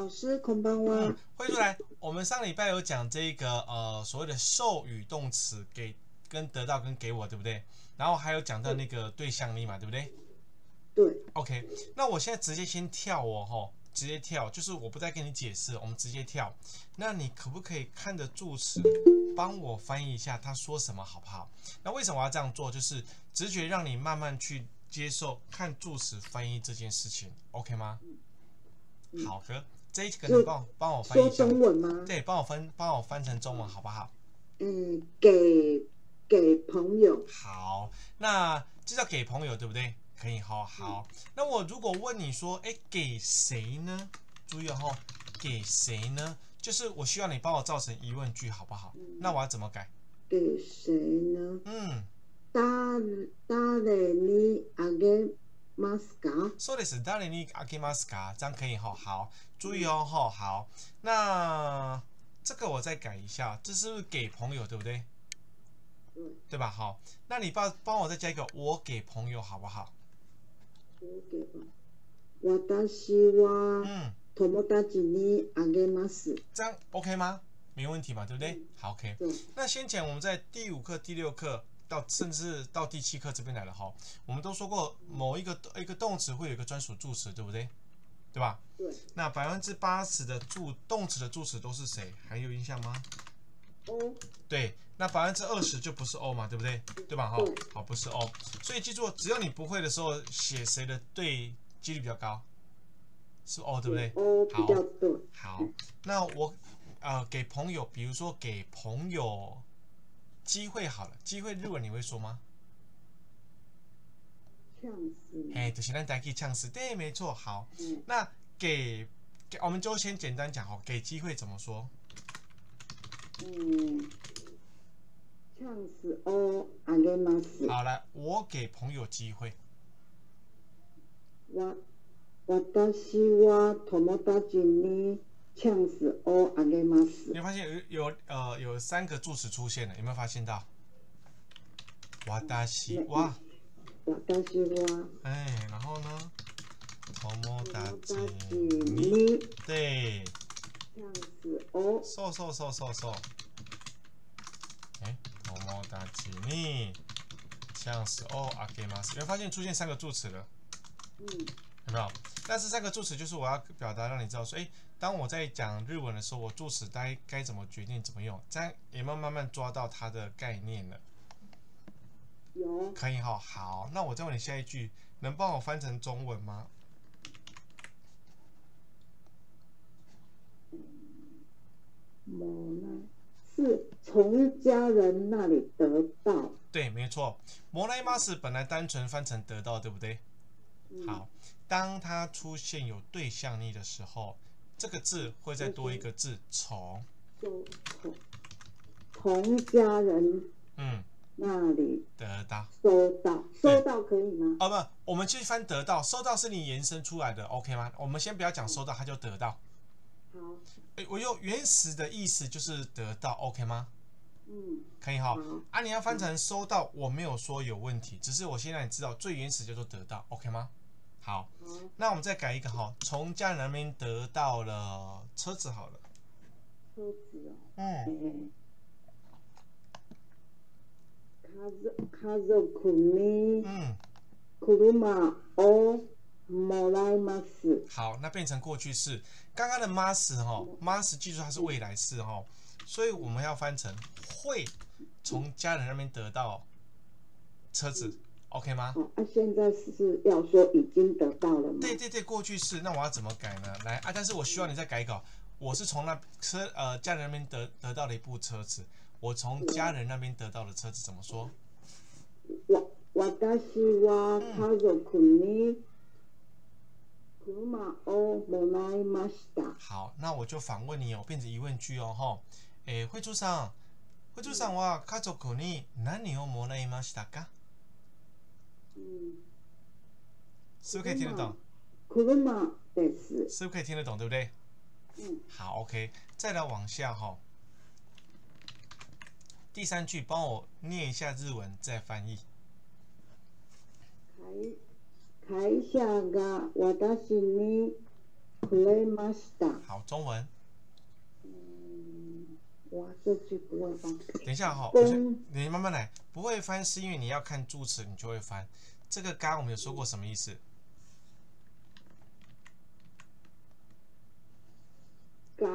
老师，こんばんは。 会出来。我们上礼拜有讲这个所谓的授予动词给跟得到跟给我，对不对？然后还有讲到那个对象力嘛，对不对？ 对。 OK， 那我现在直接先跳直接跳，就是我不再跟你解释，我们直接跳。那你可不可以看着助词帮我翻译一下他说什么，好不好？那为什么我要这样做？就是直觉让你慢慢去接受看助词翻译这件事情 ，OK 吗？好的，这一个能帮我翻译一下？ 说中文吗？ 对，帮我翻成中文好不好？ 给朋友。 好，那这叫给朋友，对不对？可以哈，好。那我如果问你说，给谁呢？注意哦，给谁呢？就是我需要你帮我造成疑问句，好不好？那我要怎么改？ 给谁呢？誰にあげますか？ そうです。誰にあげますか？这样可以哈。好，注意哦，好。那这个我再改一下，这是不是给朋友，对不对？对吧？好，那你帮我再加一个我给朋友，好不好？ 私は友達にあげます。 这样 OK 吗？没问题嘛，对不对？好 OK。那先前我们在第5课、第6课甚至到第7课这边来了哈，我们都说过某一个动词会有一个专属助词，对不对？对吧？ 对。 那80%的动词的助词都是谁？还有印象吗 ？O。 对，那20%就不是 O 嘛，对不对？对吧？好，不是 O。所以记住，只要你不会的时候，写谁的对几率比较高，是 O 对不对 ？O 比较对。 好，那我给朋友，比如说给朋友机会好了，机会日文你会说吗？ 呛死。 就是咱台语呛死，对，没错。好，那给我们就先简单讲给机会怎么说？ 呛死をあげます。 好了，我给朋友机会。 私は友達にチャンスをあげます。 你会发现有3个助词出现了，有没有发现到？私は。然后呢？友達に。对。 チャンスを。 そう。友達にチャンスをあげます。有没有发现出现3个助词了？有没有？但是3个助词就是我要表达让你知道说，当我在讲日文的时候，我助词该怎么决定怎么用，这样有没有慢慢抓到它的概念了？ 有。 可以哈。好，那我再问你下一句，能帮我翻成中文吗？ 是从家人那里得到。 对，没错。もらいます本来单纯翻成得到，对不对？好，当它出现有对象力的时候，这个字会再多一个字从。 从家人那里得到。 收到可以吗？ 不，我们去翻得到，收到是你延伸出来的 ，OK 吗？我们先不要讲收到，它就得到。 好。 我用原始的意思就是得到 ，OK 吗？可以哈。你要翻成收到，我没有说有问题，只是我先让你知道最原始叫做得到 ，OK 吗？好，那我们再改一个哈，从家人那边得到了车子好了。 车子哦。家族に車をもらいます。 好，那变成过去式。刚刚的mas 记住它是未来式所以我们要翻成会从家人那边得到车子 ，OK 吗？ 现在是要说已经得到了吗？ 对，过去式。那我要怎么改呢？来但是我需要你再改稿。我是从家人那边得到了一部车子，我从家人那边得到的车子怎么说？ 私は家族に車をもらいました。 好，那我就反问你变成疑问句会長さんは家族に何をもらいましたか？是不是可以听得懂？ 車です。 是不是可以听得懂，对不对？好 ，OK， 再来往下第3句帮我念一下日文，再翻译。 会社が私にくれました。 好，中文。 哇，这句不会翻。 等一下哈，你慢慢来，不会翻是因为你要看助词，你就会翻。这个嘎我们有说过什么意思？ 嘎，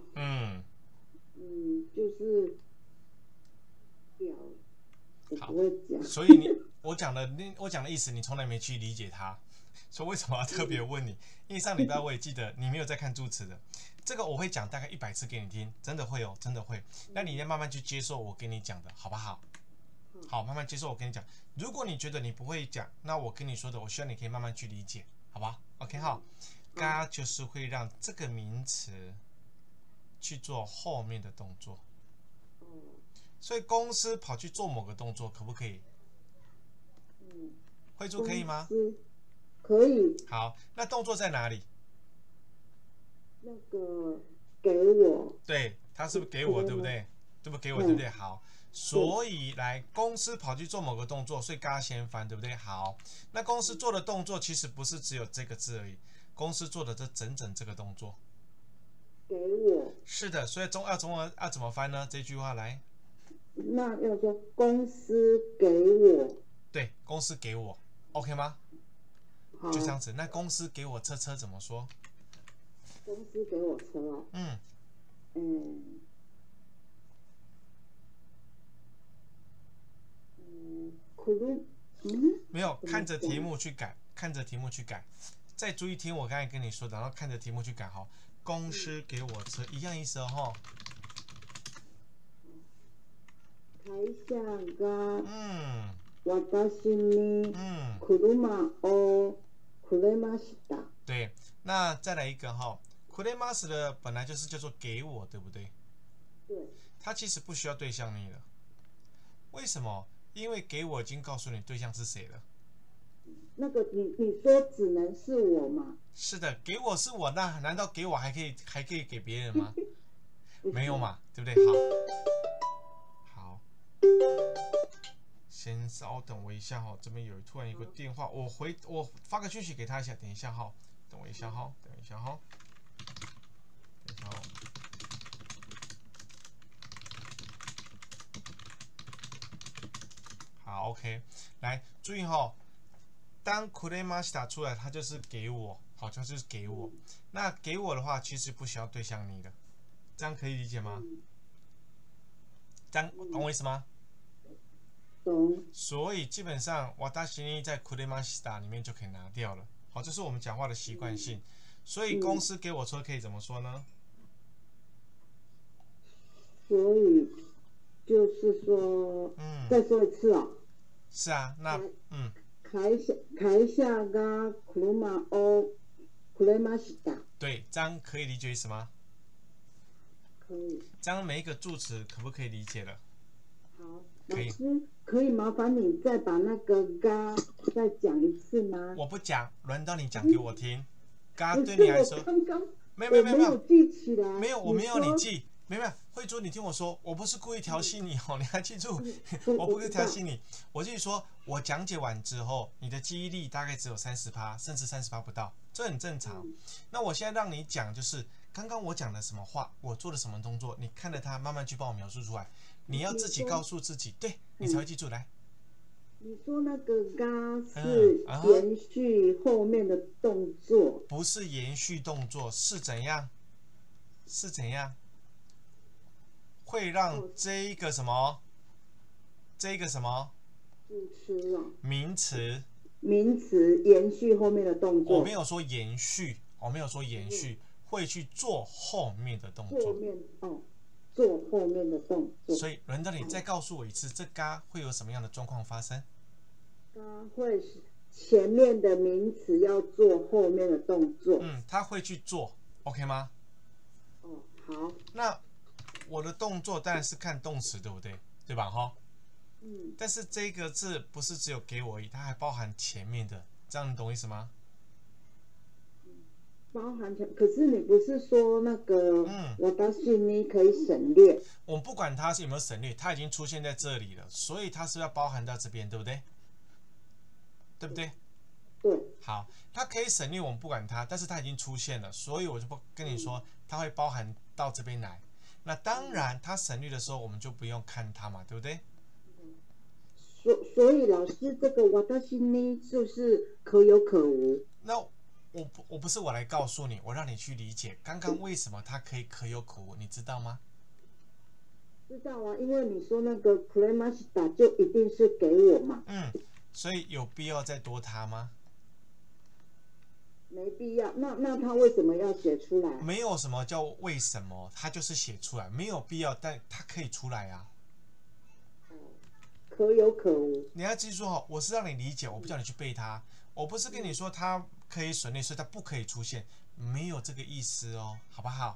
就是表，我不会讲。 所以我讲的意思，你从来没去理解它。所以为什么要特别问你？因为上礼拜我也记得你没有在看助词的，这个我会讲大概100次给你听，真的会哦，真的会。那你要慢慢去接受我跟你讲的，好不好？好，慢慢接受我跟你讲。如果你觉得你不会讲，那我跟你说的，我希望你可以慢慢去理解，好吧 ？OK 好，嘎就是会让这个名词去做后面的动作。所以公司跑去做某个动作，可不可以？慧珠可以吗？ 可以。 好，那动作在哪里？ 那个给我。 对，他是不是给我，对不对？对不给我，对不对？好，所以来公司跑去做某个动作，所以嘎先翻，对不对？好，那公司做的动作其实不是只有这个字而已，公司做的这整这个动作。 给我。是的，所以中文要怎么翻呢？这句话来。 那要说公司给我。对， 公司给我 ，OK 吗？就这样子。那公司给我车怎么说？ 公司给我车哦。 没有，看着题目去改，看着题目去改。再注意听我刚才跟你说的，然后看着题目去改哈。公司给我车一样意思哦。 会社が私に車をくれました。 对，那再来一个哈，くれます的本来就是叫做给我，对不对？ 对。 它其实不需要对象你了，为什么？因为给我已经告诉你对象是谁了。 那个你说只能是我吗？ 是的，给我是我，那难道给我还可以给别人吗？没有嘛，对不对？好，先稍等我一下哈，这边突然有个电话，我发个讯息给他一下，等一下哈，等我一下哈，等一下哈。好 ，OK， 来注意哈，当くれました出来，它就是给我，好像就是给我。那给我的话，其实不需要对象你的，这样可以理解吗？这样懂我意思吗？ 懂。 所以基本上，私に在くれました里面就可以拿掉了。好，这是我们讲话的习惯性。所以公司给我车可以怎么说呢？ 所以就是说，再说一次哦。 是啊，那会社が車をくれました。 对，这样可以理解意思吗？ 可以。 这样每一个助词可不可以理解了？ 好，老师，可以麻烦你再把那个嘎再讲一次吗？ 我不讲，轮到你讲给我听。嘎对你来说，没有记起来。 没有，我没有你记。没有，慧珠，你听我说，我不是故意调戏你哦，你还记住，我不是调戏你，我就是说我讲解完之后，你的记忆力大概只有30%，甚至30%不到，这很正常。那我现在让你讲，就是刚刚我讲的什么话，我做了什么动作，你看着它慢慢去帮我描述出来，你要自己告诉自己，对你才会记住。来， 你说那个嘎是延续后面的动作， 不是延续动作，是怎样？是怎样？会让这一个什么？这一个什么？名词延续后面的动作。 我没有说延续，会去做后面的动作。 做后面的动作。 所以轮到你再告诉我一次，这嘎会有什么样的状况发生？ 嘎会是前面的名词要做后面的动作。 他会去做 ，OK 吗？ 好。 那我的动作当然是看动词，对不对？对吧？哈。但是这个字不是只有给我而已，它还包含前面的，这样你懂意思吗？ 包含前，可是你不是说那个私に可以省略？ 我们不管它是有没有省略，它已经出现在这里了，所以它是要包含到这边，对不对？对不对？ 对。 好，它可以省略，我们不管它，但是它已经出现了，所以我就不跟你说，它会包含到这边来。那当然，它省略的时候，我们就不用看它嘛，对不对？ 所以老师，这个我的心呢，就是可有可无。 那我不是我来告诉你，我让你去理解刚刚为什么它可以可有可无，你知道吗？ 知道啊，因为你说那个 Kremasta 就一定是给我嘛。 所以有必要再多它吗？ 没必要。那他为什么要写出来？ 没有什么叫为什么，他就是写出来，没有必要，但它可以出来啊。 可有可无。 你要记住哦，我是让你理解，我不叫你去背它。我不是跟你说它可以省略，所以它不可以出现，没有这个意思哦，好不好？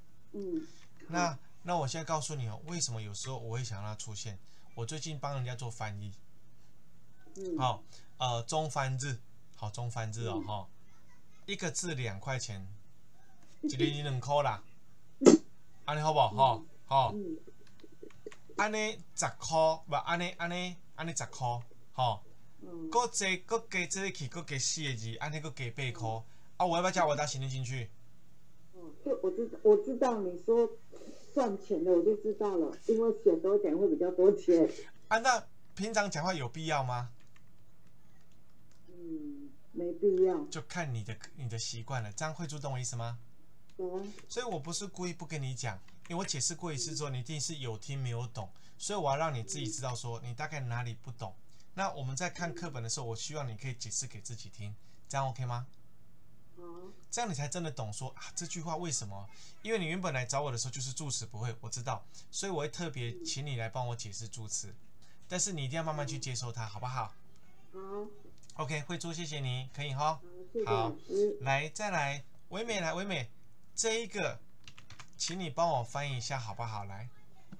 那我现在告诉你哦，为什么有时候我会想让它出现？我最近帮人家做翻译，好，中翻字，好，中翻字哦，哈，一个字2块钱，一个字2块啦，安尼好不好？好，安尼10块，不安尼10块，好，搁加这去，搁加4个字，安尼搁加8块，啊，我要不要加我的行李进去？ 就我知道你说算钱的，我就知道了，因为写多点会比较多钱。 啊，那平常讲话有必要吗？ 没必要。 就看你的习惯了，这样会懂我意思吗？所以我不是故意不跟你讲，因为我解释过一次之后，你一定是有听没有懂，所以我要让你自己知道说你大概哪里不懂。那我们在看课本的时候，我希望你可以解释给自己听，这样 OK 吗？这样你才真的懂说啊这句话为什么？因为你原本来找我的时候就是助词不会，我知道，所以我会特别请你来帮我解释助词，但是你一定要慢慢去接受它，好不好？ 好。 OK， 慧珠，谢谢你，可以哈。好，来再来，唯美，这一个，请你帮我翻译一下好不好？来。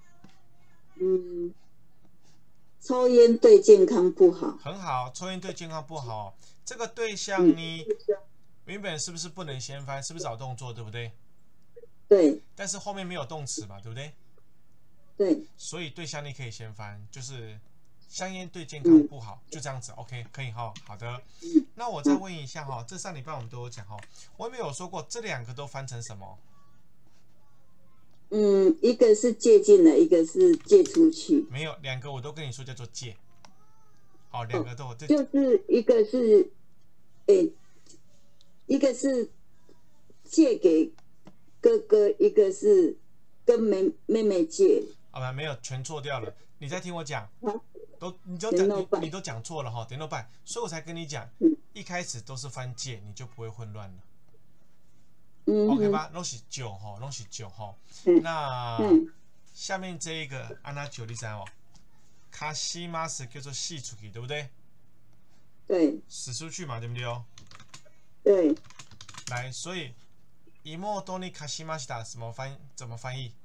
抽烟对健康不好。 很好，抽烟对健康不好。这个对象呢？原本是不是不能先翻？是不是找动作，对不对？ 对。 但是后面没有动词嘛，对不对？ 对。 所以对象你可以先翻，就是香烟对健康不好，就这样子 ，OK， 可以哈。好的。那我再问一下哈，这上礼拜我们都有讲哈，我有没有说过这2个都翻成什么？ 一个是借进来，一个是借出去。 没有，2个我都跟你说叫做借。好，2个都有。 就是一个是，一个是借给哥哥，一个是跟妹妹借。 没有，全错掉了。你再听我讲，你都讲错了哈，点到半，所以我才跟你讲，一开始都是翻借，你就不会混乱了。OK 吧？都是9哈，都是9哈。那下面这一个安娜9你知哦，卡西马斯叫做洗出去，对不对？ 对。 使出去嘛，对不对哦？ 对。 来，所以伊莫多尼卡西马西达怎么翻译？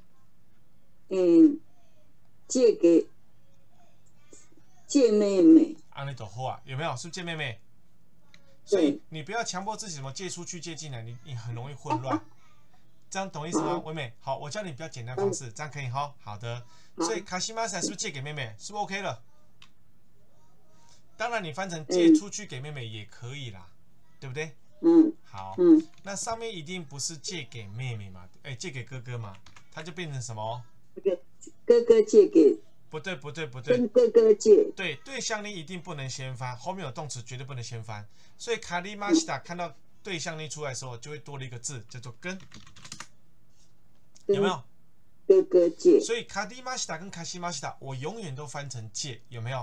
借妹妹。 安尼就好啊，有没有？是不是借妹妹？所以你不要强迫自己什么借出去借进来，你很容易混乱。这样懂意思吗？唯美，好，我教你比较简单方式，这样可以哈。好的，所以卡西马塞是不是借给妹妹？是不是 OK 了？当然你翻成借出去给妹妹也可以啦，对不对？好，那上面一定不是借给妹妹嘛？借给哥哥嘛？它就变成什么？ 哥哥借给。 不对， 跟哥哥借。 对，对象呢一定不能先翻，后面有动词绝对不能先翻。所以卡利马西达看到对象呢出来的时候，就会多了一个字叫做跟，有没有？ 哥哥借。 所以卡利马西达跟卡西马西达，我永远都翻成借，有没有？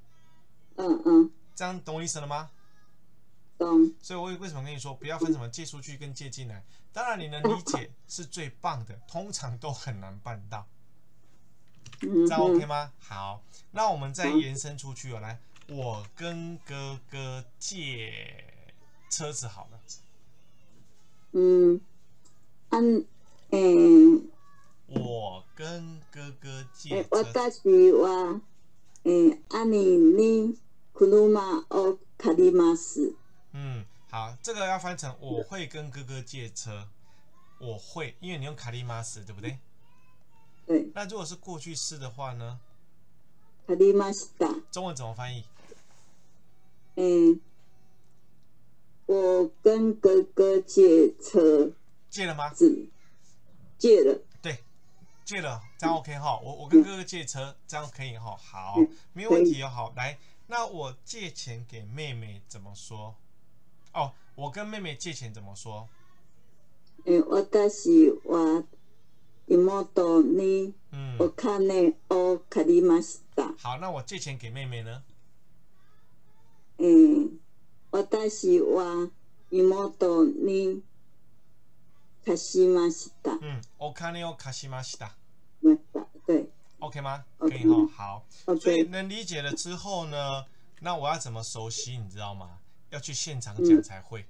这样懂我意思了吗？ 懂。 所以我为什么跟你说不要分什么借出去跟借进来？当然你能理解是最棒的，通常都很难办到。这样 OK 吗？好，那我们再延伸出去哦。来，我跟哥哥借车子好了。我跟哥哥借车子。 私は兄に車を借ります。 好，这个要翻成我会跟哥哥借车。我会，因为你用卡利马斯，对不对？ 对。 那如果是过去式的话呢？ 借りました。 中文怎么翻译？ 我跟哥哥借车借了吗？ 子，借了。 对，借了，这样 OK 哈。我跟哥哥借车，这样可以哈。好，没有问题哦。好，来，那我借钱给妹妹怎么说？哦，我跟妹妹借钱怎么说？ 私は妹にお金を借りました。 好，那我借钱给妹妹呢？ 私は妹に貸しました。 お金を貸しました。 对。 OK 吗？可以哈。好，所以能理解了之后呢，那我要怎么熟悉？你知道吗？要去现场讲才会。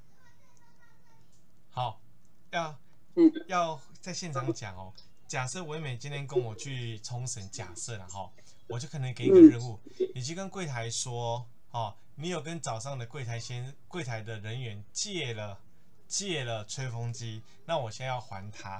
好，要在现场讲哦。假设唯美今天跟我去冲绳，假设了哈，我就可能给一个任务，你去跟柜台说，哦，你有跟早上的柜台的人员借了吹风机，那我现在要还他。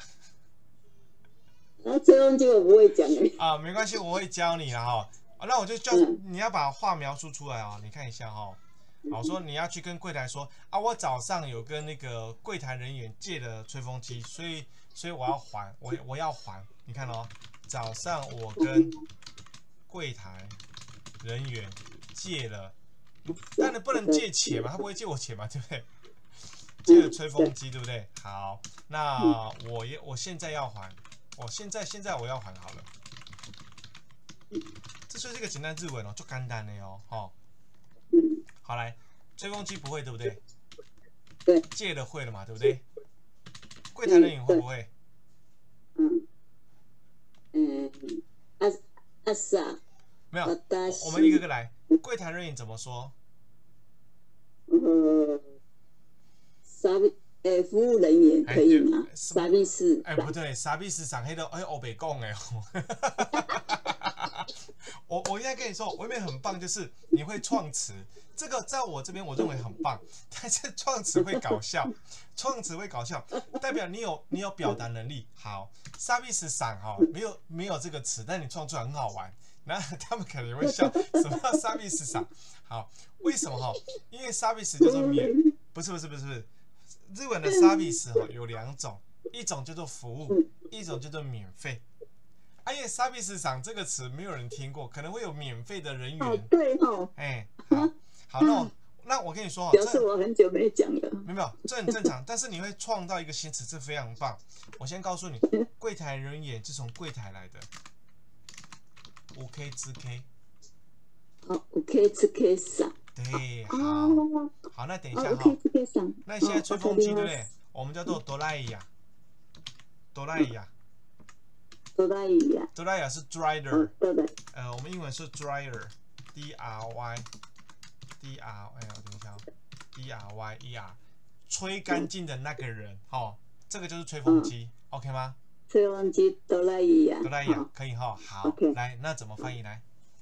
吹风机我不会讲啊，没关系，我会教你啦哈。那我就叫你要把话描述出来啊，你看一下哈。好，说你要去跟柜台说啊，我早上有跟那个柜台人员借了吹风机，所以我要还，我要还。你看哦，早上我跟柜台人员借了，但你不能借钱嘛，他不会借我钱嘛，对不对？借了吹风机，对不对？好，那我现在要还，我现在我要还好了。这就是一个简单日文哦，就简单的哦，哈。好来，吹风机不会对不对？ 对。 借了会了嘛，对不对？柜台人员会不会？没有，我们一个个来。柜台人员怎么说？ 服务人员可以吗？啥意思？ 不对，啥意思？上黑的欧北讲哎。我应该跟你说，唯美很棒，就是你会创词，这个在我这边我认为很棒，但是创词会搞笑，代表你有表达能力。好，啥意思上哈，没有这个词，但你创出来很好玩，然后他们可能也会笑，什么叫啥意思上？好，为什么哈？因为啥意思叫做免，不是，日文的啥意思哈有两种，一种叫做服务，一种叫做免费。因为 service 上这个词没有人听过，可能会有免费的人员。 对哦。 好，那我跟你说， 表示我很久没讲了。 没有，这很正常。但是你会创造一个新词，这非常棒。我先告诉你，柜台人员是从柜台来的。5K 之 K。 5K 之 K 上。 对，好，那等一下哈。那现在吹风机对不对？我们叫做哆啦 A 呀。哆啦 A 是 dryer， 我们英文是 dryer，D-R-Y， 等一下 ，D-R-Y-E-R， 吹干净的那个人，这个就是吹风机 ，OK 吗？ 吹风机哆啦 A 呀， 可以哈，好，来，那怎么翻译来？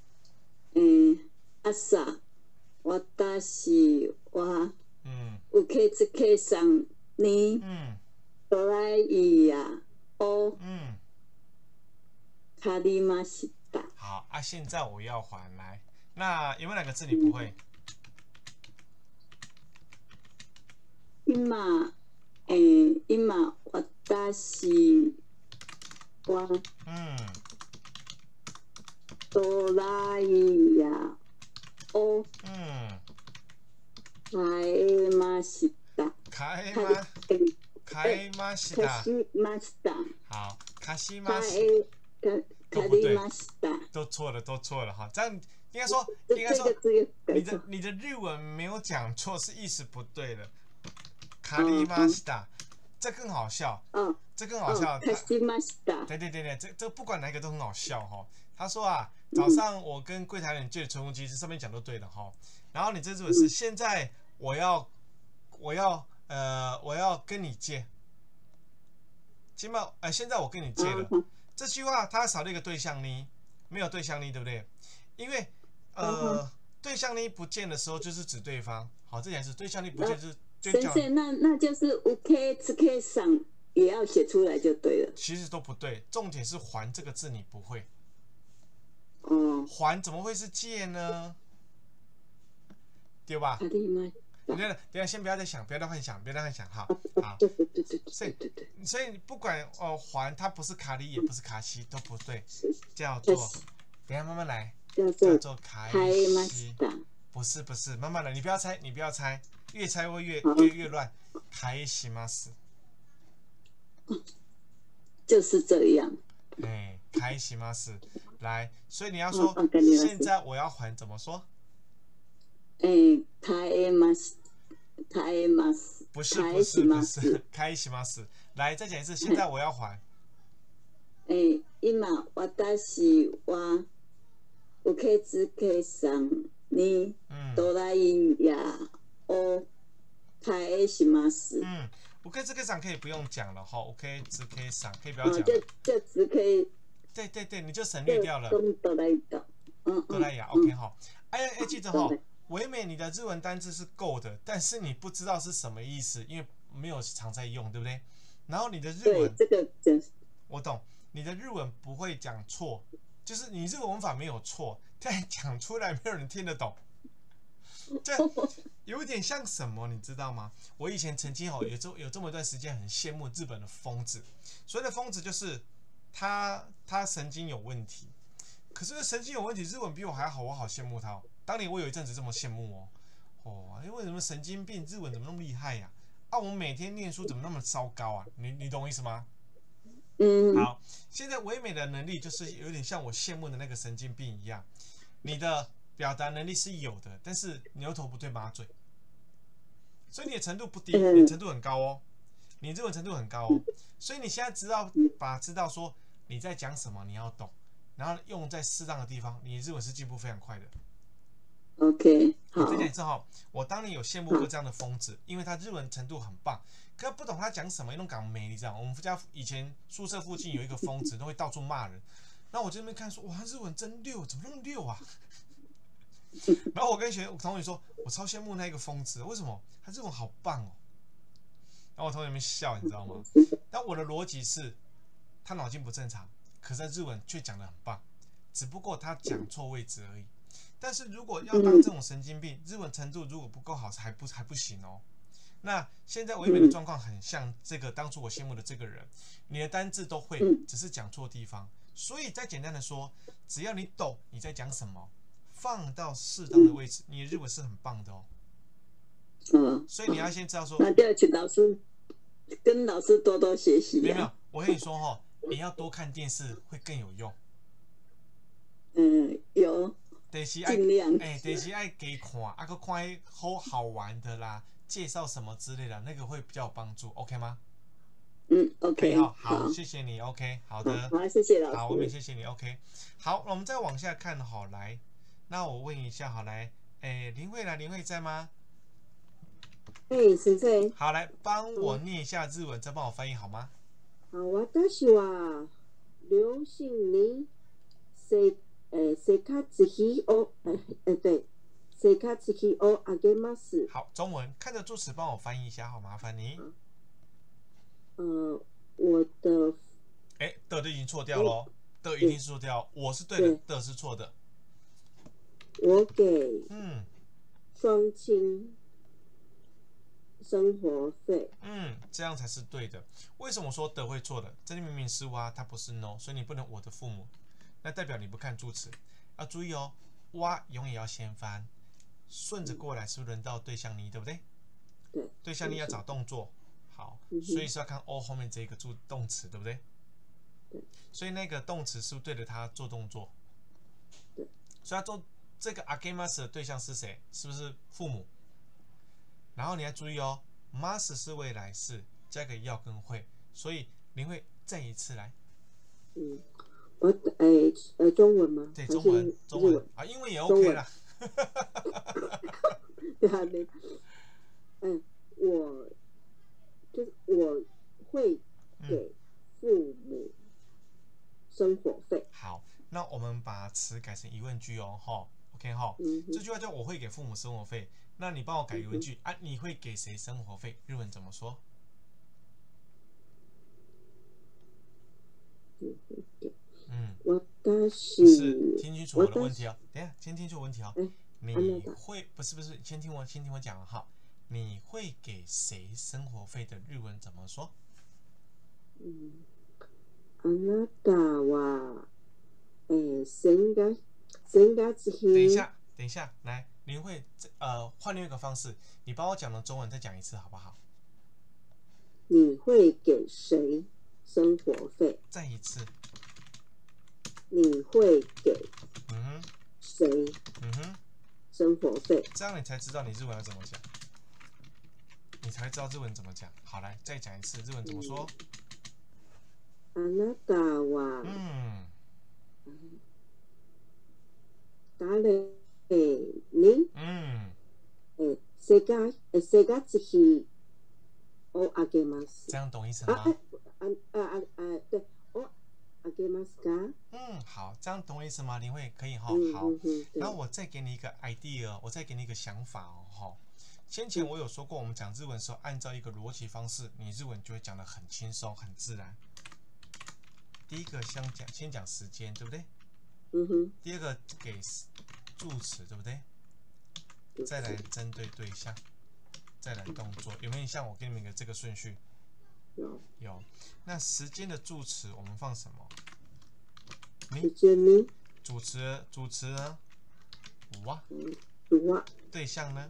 朝、私は受付さんにドライヤーを借りました。 好啊，现在我要还来。那有没有哪个字你不会？ 今、私はドライヤーを買いました。 買いました。好，貸しました。 借りました。 都错了哈，这样应该说你的日文没有讲错，是意思不对的。借りました，这更好笑。这更好笑。 貸しました。 对，这不管哪一个都很好笑哈。他说啊，早上我跟柜台人借吹风机，这上面讲都对的哈。然后你这日文是现在我要跟你借。现在我跟你借了。这句话它少了一个对象呢，没有对象呢，对不对？因为对象呢不见的时候就是指对方。好，这点是对象呢不见就是。 先生，那就是5K 之 K 上也要写出来就对了。 其实都不对，重点是还这个字你不会。还怎么会是借呢？对吧？ 等下，先不要再想，不要再幻想，好，好。 对。 所以不管环它不是卡里也不是卡西都不对，叫做，等下慢慢来，叫做卡西，不是，慢慢来，你不要猜，越猜会越乱，卡西马斯， 就是这样。 卡西马斯，来，所以你要说现在我要还怎么说？ 卡马斯。 不是，开西马斯。来，再讲一次，现在我要还。 今私は受付さんにドライヤーを返します。 受付さん可以不用讲了哈，受付さん可以不要讲了。 就只可以。 对，你就省略掉了。 ドライヤー ，OK 哈。记着哈。唯美，你的日文单字是够的，但是你不知道是什么意思，因为没有常在用，对不对？然后你的日文， 这个我懂，你的日文不会讲错，就是你日文文法没有错，但讲出来没有人听得懂。这有点像什么，你知道吗？我以前曾经有这么一段时间很羡慕日本的疯子，所谓的疯子就是他神经有问题，可是神经有问题，日文比我还好，我好羡慕他哦。当年我有一阵子这么羡慕因为什么神经病日文怎么那么厉害呀？我们每天念书怎么那么糟糕啊？你懂我意思吗？好，现在唯美的能力就是有点像我羡慕的那个神经病一样，你的表达能力是有的，但是牛头不对马嘴，所以你的程度不低，你的程度很高哦，你日文程度很高哦，所以你现在知道说你在讲什么，你要懂，然后用在适当的地方，你日文是进步非常快的。 OK， 好。 再讲一次哈，我当年有羡慕过这样的疯子，因为他日文程度很棒，可不懂他讲什么，那种港美，你知道？我们家以前宿舍附近有一个疯子，都会到处骂人。然后我就在那边看说，哇，日文真溜，怎么那么溜啊？然后我跟同学说，我超羡慕那个疯子，为什么？他日文好棒哦。然后我同学们笑，你知道吗？但我的逻辑是，他脑筋不正常，可是日文却讲得很棒，只不过他讲错位置而已。但是如果要当这种神经病，日文程度如果不够好，还不行哦。那现在唯美的状况很像这个当初我羡慕的这个人，你的单字都会，只是讲错地方。所以再简单的说，只要你懂你在讲什么，放到适当的位置，你的日文是很棒的哦。所以你要先知道说， 那就要请跟老师多学习。 没有，我跟你说你要多看电视会更有用。 有。尽量。 电视爱给看，个看好玩的啦，介绍什么之类的，那个会比较有帮助 ，OK 吗 ？OK， 好，谢谢你 ，OK， 好的， 好，谢谢老师， 好，我们谢谢你 ，OK， 好，我们再往下看，好来，那我问一下，好来，林慧在吗？ 是在。 好，来帮我念一下日文，再帮我翻译好吗？ 好，私は両親に生活費を对。生活費をあげます。 好，中文看着助词帮我翻译一下，好，麻烦你。 我的。 的已经错掉了，的一定是错掉，我是对的，的是错的。 我给双亲生活费。 这样才是对的。为什么说的会错的？这里明明是哇，它不是 no， 所以你不能我的父母，那代表你不看助词。要注意哦，哇永远要先翻。顺着过来是不是轮到对象你，对不对？ 对。 对象你要找动作，好，所以是要看 o 后面这个助动词，对不对？ 对。 所以那个动词是不是对着它做动作？ 对。 所以他做这个 agemasu 的对象是谁？是不是父母？然后你要注意哦 ，mas 是未来式，加个要跟会，所以你会再一次来。 中文吗？ 对，中文啊，英文也 OK 啦。 我会给父母生活费。 好，那我们把词改成疑问句哦，OK 这句话叫我会给父母生活费，那你帮我改疑问句你会给谁生活费？日文怎么说？是听清楚我的问题哦。等一下，先听清楚问题哦。你会不是？先听我讲哈。 你会给谁生活费的日文怎么说？ あなたは先月等一下，来，林慧，换另一个方式，你把我讲的中文再讲一次好不好？ 你会给谁生活费？ 再一次。 你会给谁生活费？ 这样你才知道你日文要怎么讲，你才知道日文怎么讲。好，来再讲一次，日文怎么说？ あなたは誰に生活費をあげます。 这样懂意思吗？ 对，我あげますか？ 好，这样懂我意思吗？林慧可以哈。好，然后我再给你一个 idea， 我再给你一个想法哦。先前我有说过，我们讲日文的时候，按照一个逻辑方式，你日文就会讲得很轻松、很自然。第一个先讲时间，对不对？第二个给助词，对不对？再来针对对象，再来动作，有没有像我给你们一个这个顺序？有。那时间的助词我们放什么？ 时间呢？ 主词呢？哇。对象呢？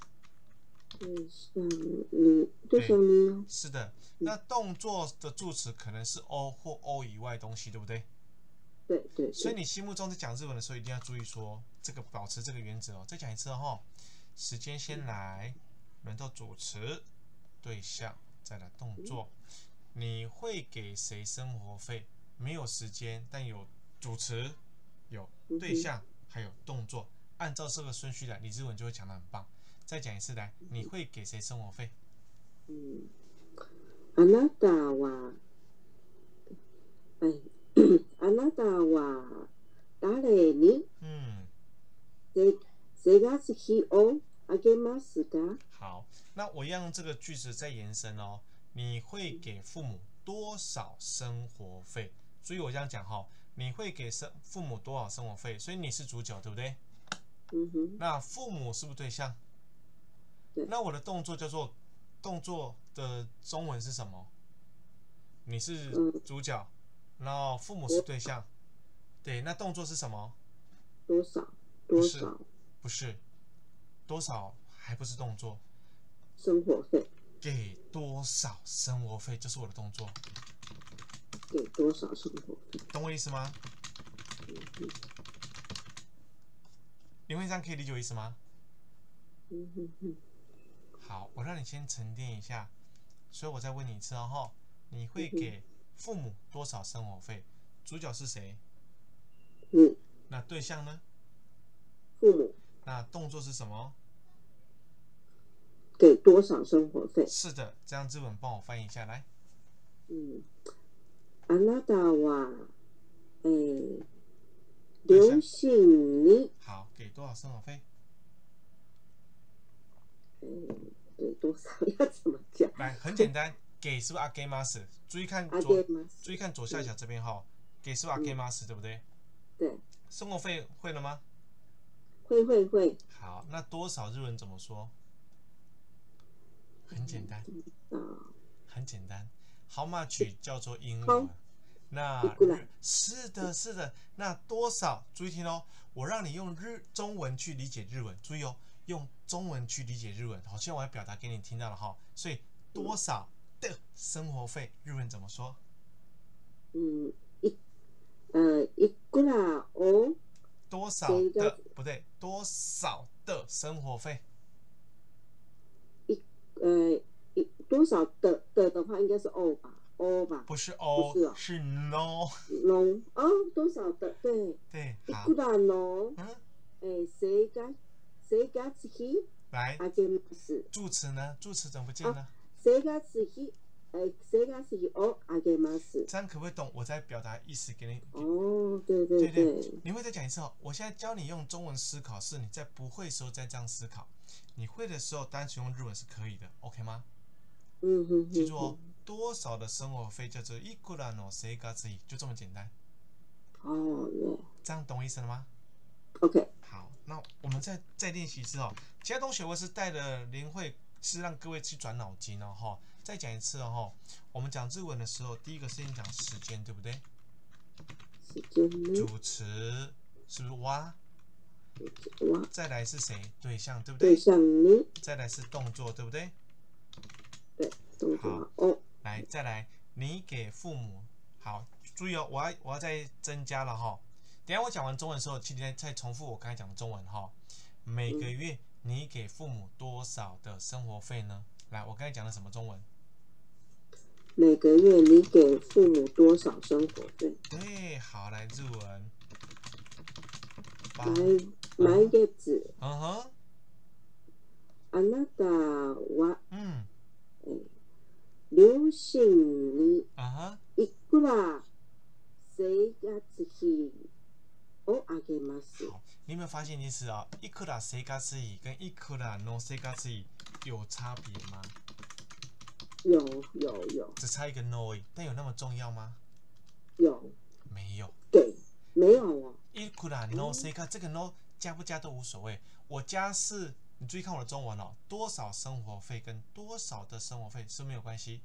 对象呢？ 是的。那动作的助词可能是 o 或 o 以外的东西，对不对？ 对。 所以你心目中在讲日文的时候，一定要注意说这个保持这个原则哦。再讲一次哦，时间先来，轮到主词、对象，再来动作。你会给谁生活费？没有时间，但有主词、有对象，还有动作。按照这个顺序来，你日文就会讲得很棒。再讲一次来，你会给谁生活费？ あなたは誰に生活費をあげますか？ 好，那我要用这个句子再延伸哦。你会给父母多少生活费？所以我这样讲哈，你会给父母多少生活费？所以你是主角，对不对？那父母是不是对象？那我的动作叫做动作的中文是什么？你是主角，然后父母是对象，对，那动作是什么？ 多少？ 不是，多少还不是动作。 生活费。 给多少生活费就是我的动作。 给多少生活费？ 懂我意思吗？林慧章可以理解我意思吗？好，我让你先沉淀一下，所以我再问你一次哦。你会给父母多少生活费？主角是谁？那对象呢？ 父母。 那动作是什么？ 给多少生活费？ 是的，这样日文帮我翻译一下来。 あなたは両親に好，给多少生活费？ 给多少要怎么讲？ 来，很简单，给是不是あげます？注意看左下角这边哈，给是不是あげます？对不对？ 对。 生活费会了吗？ 会。 好，那多少日文怎么说？很简单，很简单。How much 叫做英文，那是的。那多少？注意听哦，我让你用中文去理解日文，注意哦，用中文去理解日文。好，现在我要表达给你听到了哈。所以多少的生活费，日文怎么说？ いくらを多少的不对，多少的生活费？ 多少的话应该是 O 吧 ？O 吧？ 不是 O， 是 No。 多少的？对。 好。 いくらの生活費来あげます。 助词呢？助词怎么不见呢？ 生活費をあげます。 这样可不可以懂我在表达意思给你？ 对。 你会再讲一次哦。我现在教你用中文思考，是你在不会的时候再这样思考。你会的时候单纯用日文是可以的 ，OK 吗？记住哦，多少的生活费叫做いくらの生活費，就这么简单。这样懂我意思了吗 ？OK。 好，那我们再练习一次哦。其他同学我是带着林慧是让各位去转脑筋哦哈。再讲一次哦，我们讲日文的时候，第一个是先讲时间，对不对？ 时间呢？ 主词是不是哇？ 哇， 再来是谁？对象，对不对？ 对象你。 再来是动作，对不对？ 对，动作哦。来，再来，你给父母好，注意哦，我要再增加了哈。等一下我讲完中文的时候，请你再重复我刚才讲的中文哈。每个月你给父母多少的生活费呢？来，我刚才讲的什么中文？ 每个月你给父母多少生活费？ 对，好，来日文。 毎月。 嗯哼。 あなたは、両親にいくら生活費をあげます。 好，你有没有发现一件事啊？いくら生活費跟いくらの生活費有差别吗？ 有， 只差一个 no， 但有那么重要吗？ 有， 没有。 对，没有哦。 いくらの生活，这个 no 加不加都无所谓。我加是，你注意看我的中文哦，多少生活费跟多少的生活费是没有关系。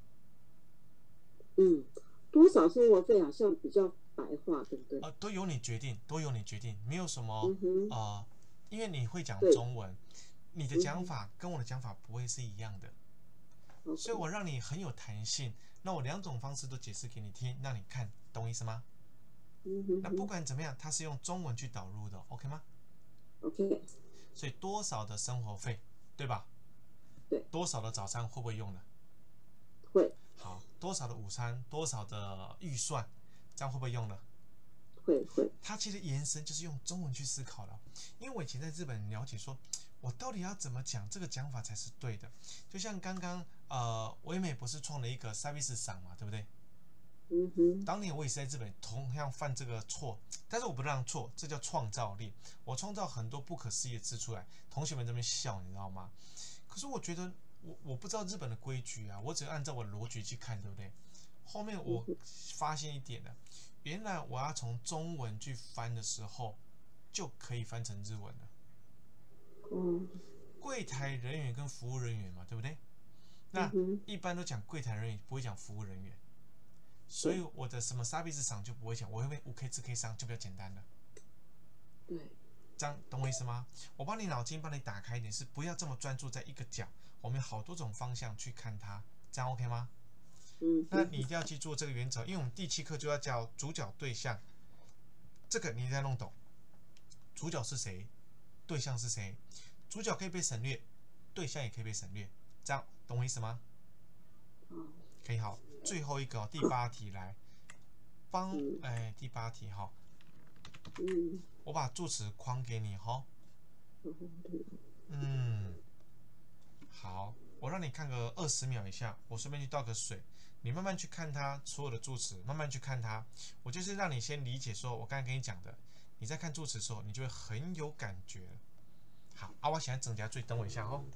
多少生活费好像比较白话，对不对？ 都由你决定，没有什么因为你会讲中文，你的讲法跟我的讲法不会是一样的。所以我让你很有弹性，那我2种方式都解释给你听，让你看，懂意思吗？那不管怎么样，它是用中文去导入的 ，OK 吗 ？OK。 所以多少的生活费，对吧？ 对。 多少的早餐会不会用的？ 会。 好，多少的午餐，多少的预算，这样会不会用的？ 会。 它其实延伸就是用中文去思考了，因为我以前在日本了解说，我到底要怎么讲这个讲法才是对的？就像刚刚唯美不是创了一个 service 赏嘛，对不对？当年我也是在日本同样犯这个错，但是我不让错，这叫创造力。我创造很多不可思议的字出来，同学们这边笑，你知道吗？可是我觉得我不知道日本的规矩啊，我只按照我的逻辑去看，对不对？后面我发现一点了，原来我要从中文去翻的时候，就可以翻成日文了。柜台人员跟服务人员嘛，对不对？那一般都讲柜台人员，不会讲服务人员。所以我的什么サービス商就不会讲，我会问5K 字 K 商就比较简单了。 对， 这样懂我意思吗？我帮你脑筋帮你打开一点，是不要这么专注在一个角，我们有好多种方向去看它，这样 OK 吗？那你一定要记住这个原则，因为我们第7课就要叫主角对象，这个你一定要弄懂。主角是谁？对象是谁？主角可以被省略，对象也可以被省略，这样懂我意思吗？可以好。最后一个第8题来，第8题哈，我把助词框给你哈，好，我让你看个20秒以下，我顺便去倒个水，你慢慢去看它所有的助词，慢慢去看它，我就是让你先理解说我刚才跟你讲的，你在看助词的时候，你就会很有感觉。好，我现在整加注意，等我一下哦。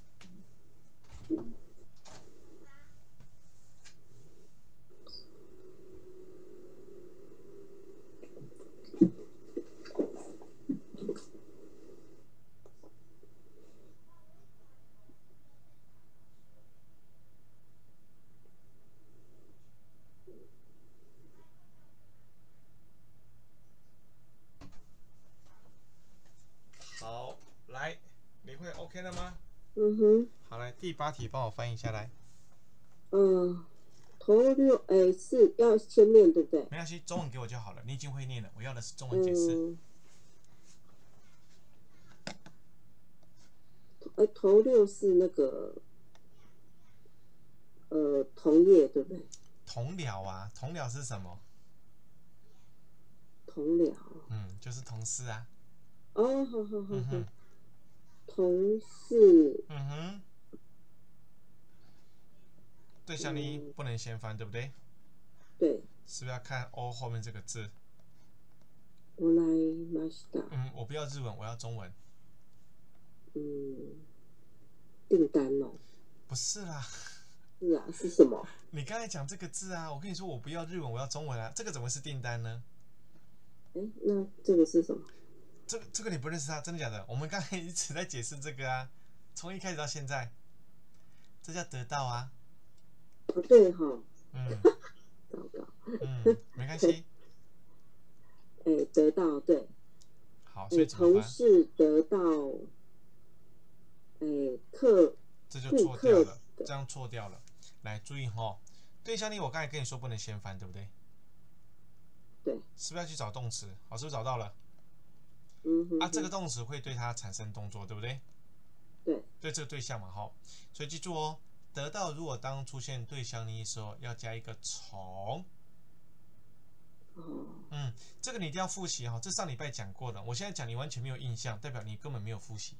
好，来，你会 OK 了吗？好，来第8题，帮我翻译下来。 头六是要先念对不对？ 没关系，中文给我就好了，你已经会念了，我要的是中文解释。 头六是那个同业对不对？ 同僚啊，同僚是什么？ 同僚。 就是同事啊。 好。同事。 对象你不能先翻，对不对？ 对。 是不是要看 O 后面这个字？ 我来ました。 我不要日文，我要中文。 订单哦。 不是啦。 是啊，是什么？ 你刚才讲这个字啊，我跟你说我不要日文，我要中文啊，这个怎么是订单呢？ 那这个是什么？ 这个你不认识它，真的假的？我们刚才一直在解释这个啊，从一开始到现在。 这叫得到啊。 哦，对哈。 嗯糟糕。 没关系。 得到对。 好，所以怎么同翻？ 事得到， 这就顾客错掉了，这样错掉了。来注意哈，对象例我刚才跟你说不能先翻，对不对？ 对。 是不是要去找动词？好，是不是找到了？这个动词会对它产生动作，对不对？ 对。 对这个对象嘛，哈，所以记住哦，得到如果当出现对象例的时候，要加一个从。这个你一定要复习哈，这上礼拜讲过了，我现在讲你完全没有印象，代表你根本没有复习。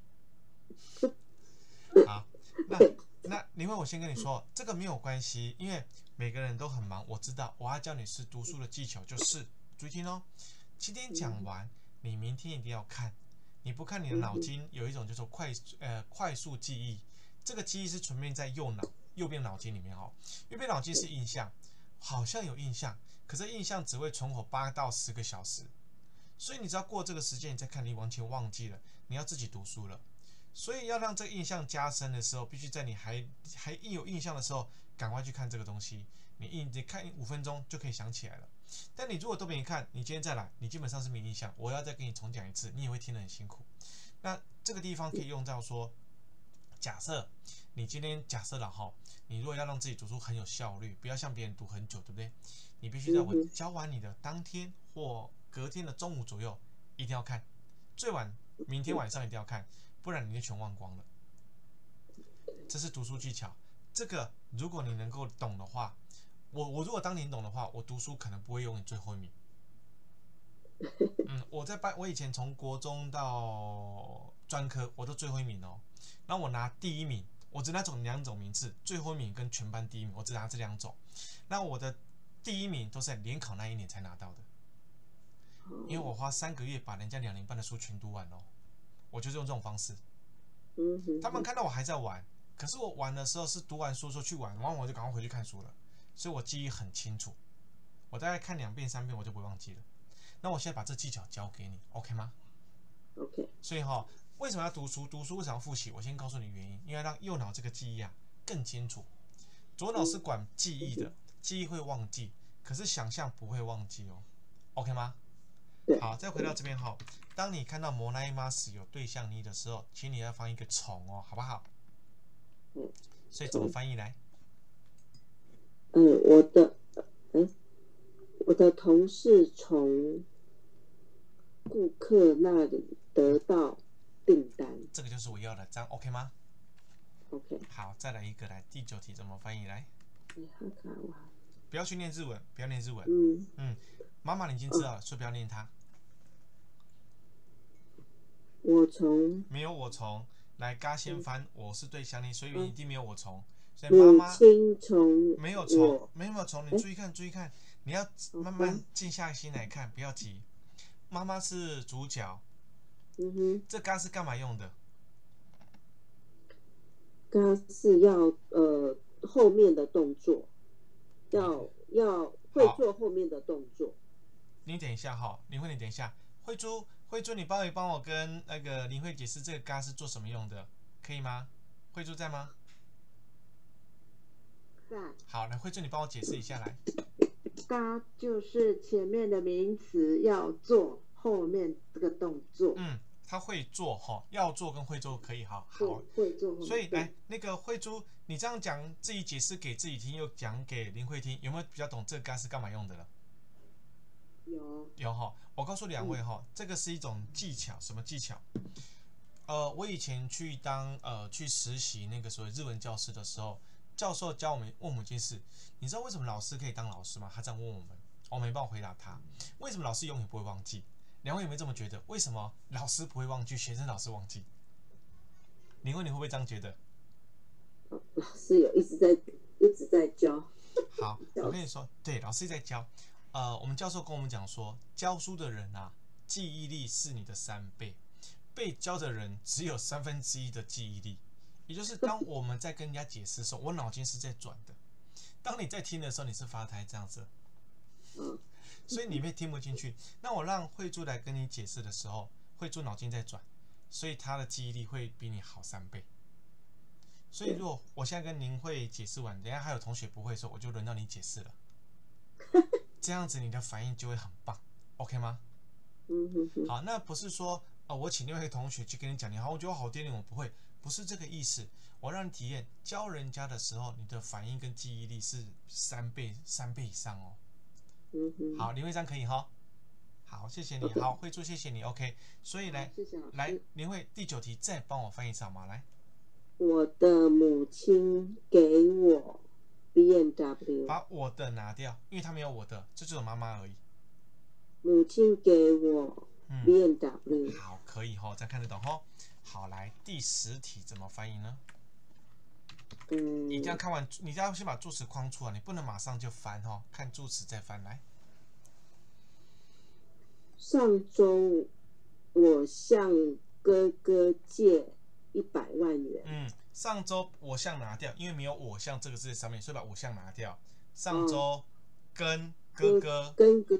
好，那因为我先跟你说，这个没有关系，因为每个人都很忙，我知道。我要教你是读书的技巧，就是注意听哦。今天讲完，你明天一定要看，你不看你的脑筋有一种就是快速记忆，这个记忆是存在在右边脑筋里面哈，右边脑筋是印象，好像有印象，可是印象只会存活8到10个小时，所以你只要过这个时间，你再看，你完全忘记了，你要自己读书了。所以要让这个印象加深的时候，必须在你还有印象的时候，赶快去看这个东西。你看5分钟就可以想起来了。但你如果都没看，你今天再来，你基本上是没印象。我要再给你重讲一次，你也会听得很辛苦。那这个地方可以用到说，假设你今天假设了哈，你如果要让自己读书很有效率，不要像别人读很久，对不对？你必须在我教完你的当天或隔天的中午左右一定要看，最晚明天晚上一定要看，不然你就全忘光了。这是读书技巧，这个如果你能够懂的话，我如果当年懂的话，我读书可能不会永远最后一名。我以前从国中到专科我都最后一名哦，然后我拿第1名，我只拿2种名次，最后一名跟全班第1名，我只拿这2种。那我的第1名都是在联考那一年才拿到的，因为我花3个月把人家2年半的书全读完哦，我就是用这种方式。他们看到我还在玩，可是我玩的时候是读完书说去玩，完我就赶快回去看书了，所以我记忆很清楚，我大概看2遍3遍我就不会忘记了。那我现在把这技巧教给你 ，OK 吗 ？OK。 所以为什么要读书？读书为什么要复习？我先告诉你原因，因为让右脑这个记忆更清楚。左脑是管记忆的，记忆会忘记，可是想象不会忘记哦 ，OK 吗？好，再回到这边当你看到もらいます有对象你的时候，请你要放一个从哦，好不好？所以怎么翻译来？ 我的同事从顾客那里得到订单， 这个就是我要的，这样 OK 吗 ？OK。 好，再来一个，来第9题怎么翻译来？不要去念日文，不要念日文。妈妈你已经知道了，所以不要念它。没有我从，来嘎先翻，我是对象例，所以一定没有我从，所以妈妈没有从，没有从，你注意看，你要慢慢静下心来看，不要急。妈妈是主角，这嘎是干嘛用的？ 嘎是要后面的动作，要会做后面的动作。 你等一下你等一下，慧珠，你帮我跟那个林慧解释这个嘎是做什么用的，可以吗？慧珠在吗？ 在。 好，来慧珠，你帮我解释一下来。 嘎就是前面的名词要做后面这个动作。 他会做要做跟会做可以好。 会做。所以来那个慧珠，你这样讲自己解释给自己听，又讲给林慧听，有没有比较懂这个嘎是干嘛用的了？有我告诉2位这个是一种技巧，什么技巧？我以前去实习那个所谓日文教室的时候，教授教问我们一件事，你知道为什么老师可以当老师吗？他这样问我们，我没办法回答他。为什么老师永远不会忘记？2位有没有这么觉得？为什么老师不会忘记，学生老师忘记？你会不会这样觉得？ 老师有一直在教。 好，我跟你说，对，老师在教。我们教授跟我们讲说，教书的人记忆力是你的3倍，被教的人只有1/3的记忆力。也就是当我们在跟人家解释的时候，我脑筋是在转的；当你在听的时候，你是发呆这样子，所以你会听不进去。那我让慧珠来跟你解释的时候，慧珠脑筋在转，所以她的记忆力会比你好3倍。 所以如果我现在跟您会解释完，等一下还有同学不会的时候，我就轮到你解释了。这样子你的反应就会很棒 ，OK 吗？好，那不是说我请另外一个同学去跟你讲，你好，我觉得我好丢脸，我不会，不是这个意思。我让你体验教人家的时候，你的反应跟记忆力是3倍以上哦。好，林会长可以哈。好，谢谢你。好，慧珠，谢谢你。OK， 所以来，来，林慧第9题再帮我翻译一次好吗？来， 我的母亲给我 BMW， 把我的拿掉，因为他没有我的，这只有妈妈而已。 母亲给我 BMW， 好，可以哈，这样看得懂哈。好，来第10题怎么翻译呢？你这样看完，你要先把助词框出来，你不能马上就翻哈，看助词再翻来。 上周我向哥哥借100万元。 上周我向拿掉，因为没有我向这个字在上面，所以把我向拿掉。上周跟哥哥，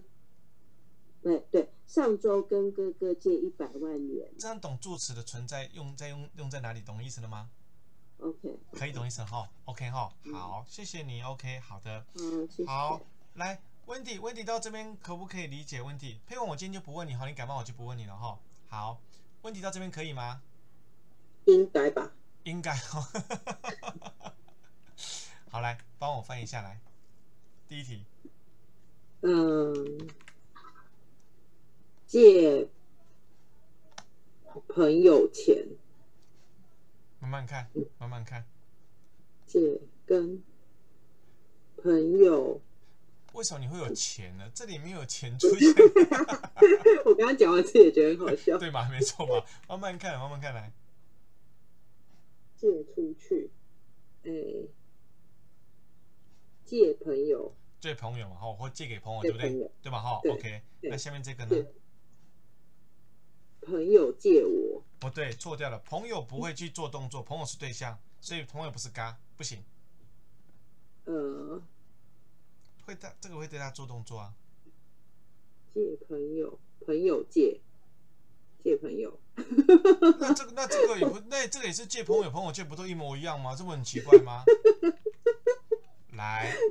对，上周跟哥哥借100万元。 这样懂助词的存在用在哪里？懂意思了吗 ？OK， 可以懂意思哈。OK 哈，好，谢谢你。OK， 好的， 谢谢。 好，来。温迪到这边可不可以理解问题？佩文，我今天就不问你，好，你感冒我就不问你了哈。好，温迪到这边可以吗？ 应该吧。 应该哦。好，来帮我翻译下来。第1题。 借朋友钱。 慢慢看，慢慢看。 借跟朋友。 为什么你会有钱呢？这里没有钱出现。 我刚刚讲完自己也觉得很好笑， 对吧？没错吧？慢慢看，慢慢看来。 借出去，借朋友， 借朋友嘛，或借给朋友，对不对？对吧？哈 ，OK。那下面这个呢？ 朋友借我。 不对，错掉了。朋友不会去做动作，朋友是对象，所以朋友不是嘎，不行。这个会对他做动作啊。 借朋友，朋友借朋友。 那这个也不，那这个也是借朋友，朋友借不都一模一样吗？这不很奇怪吗？来，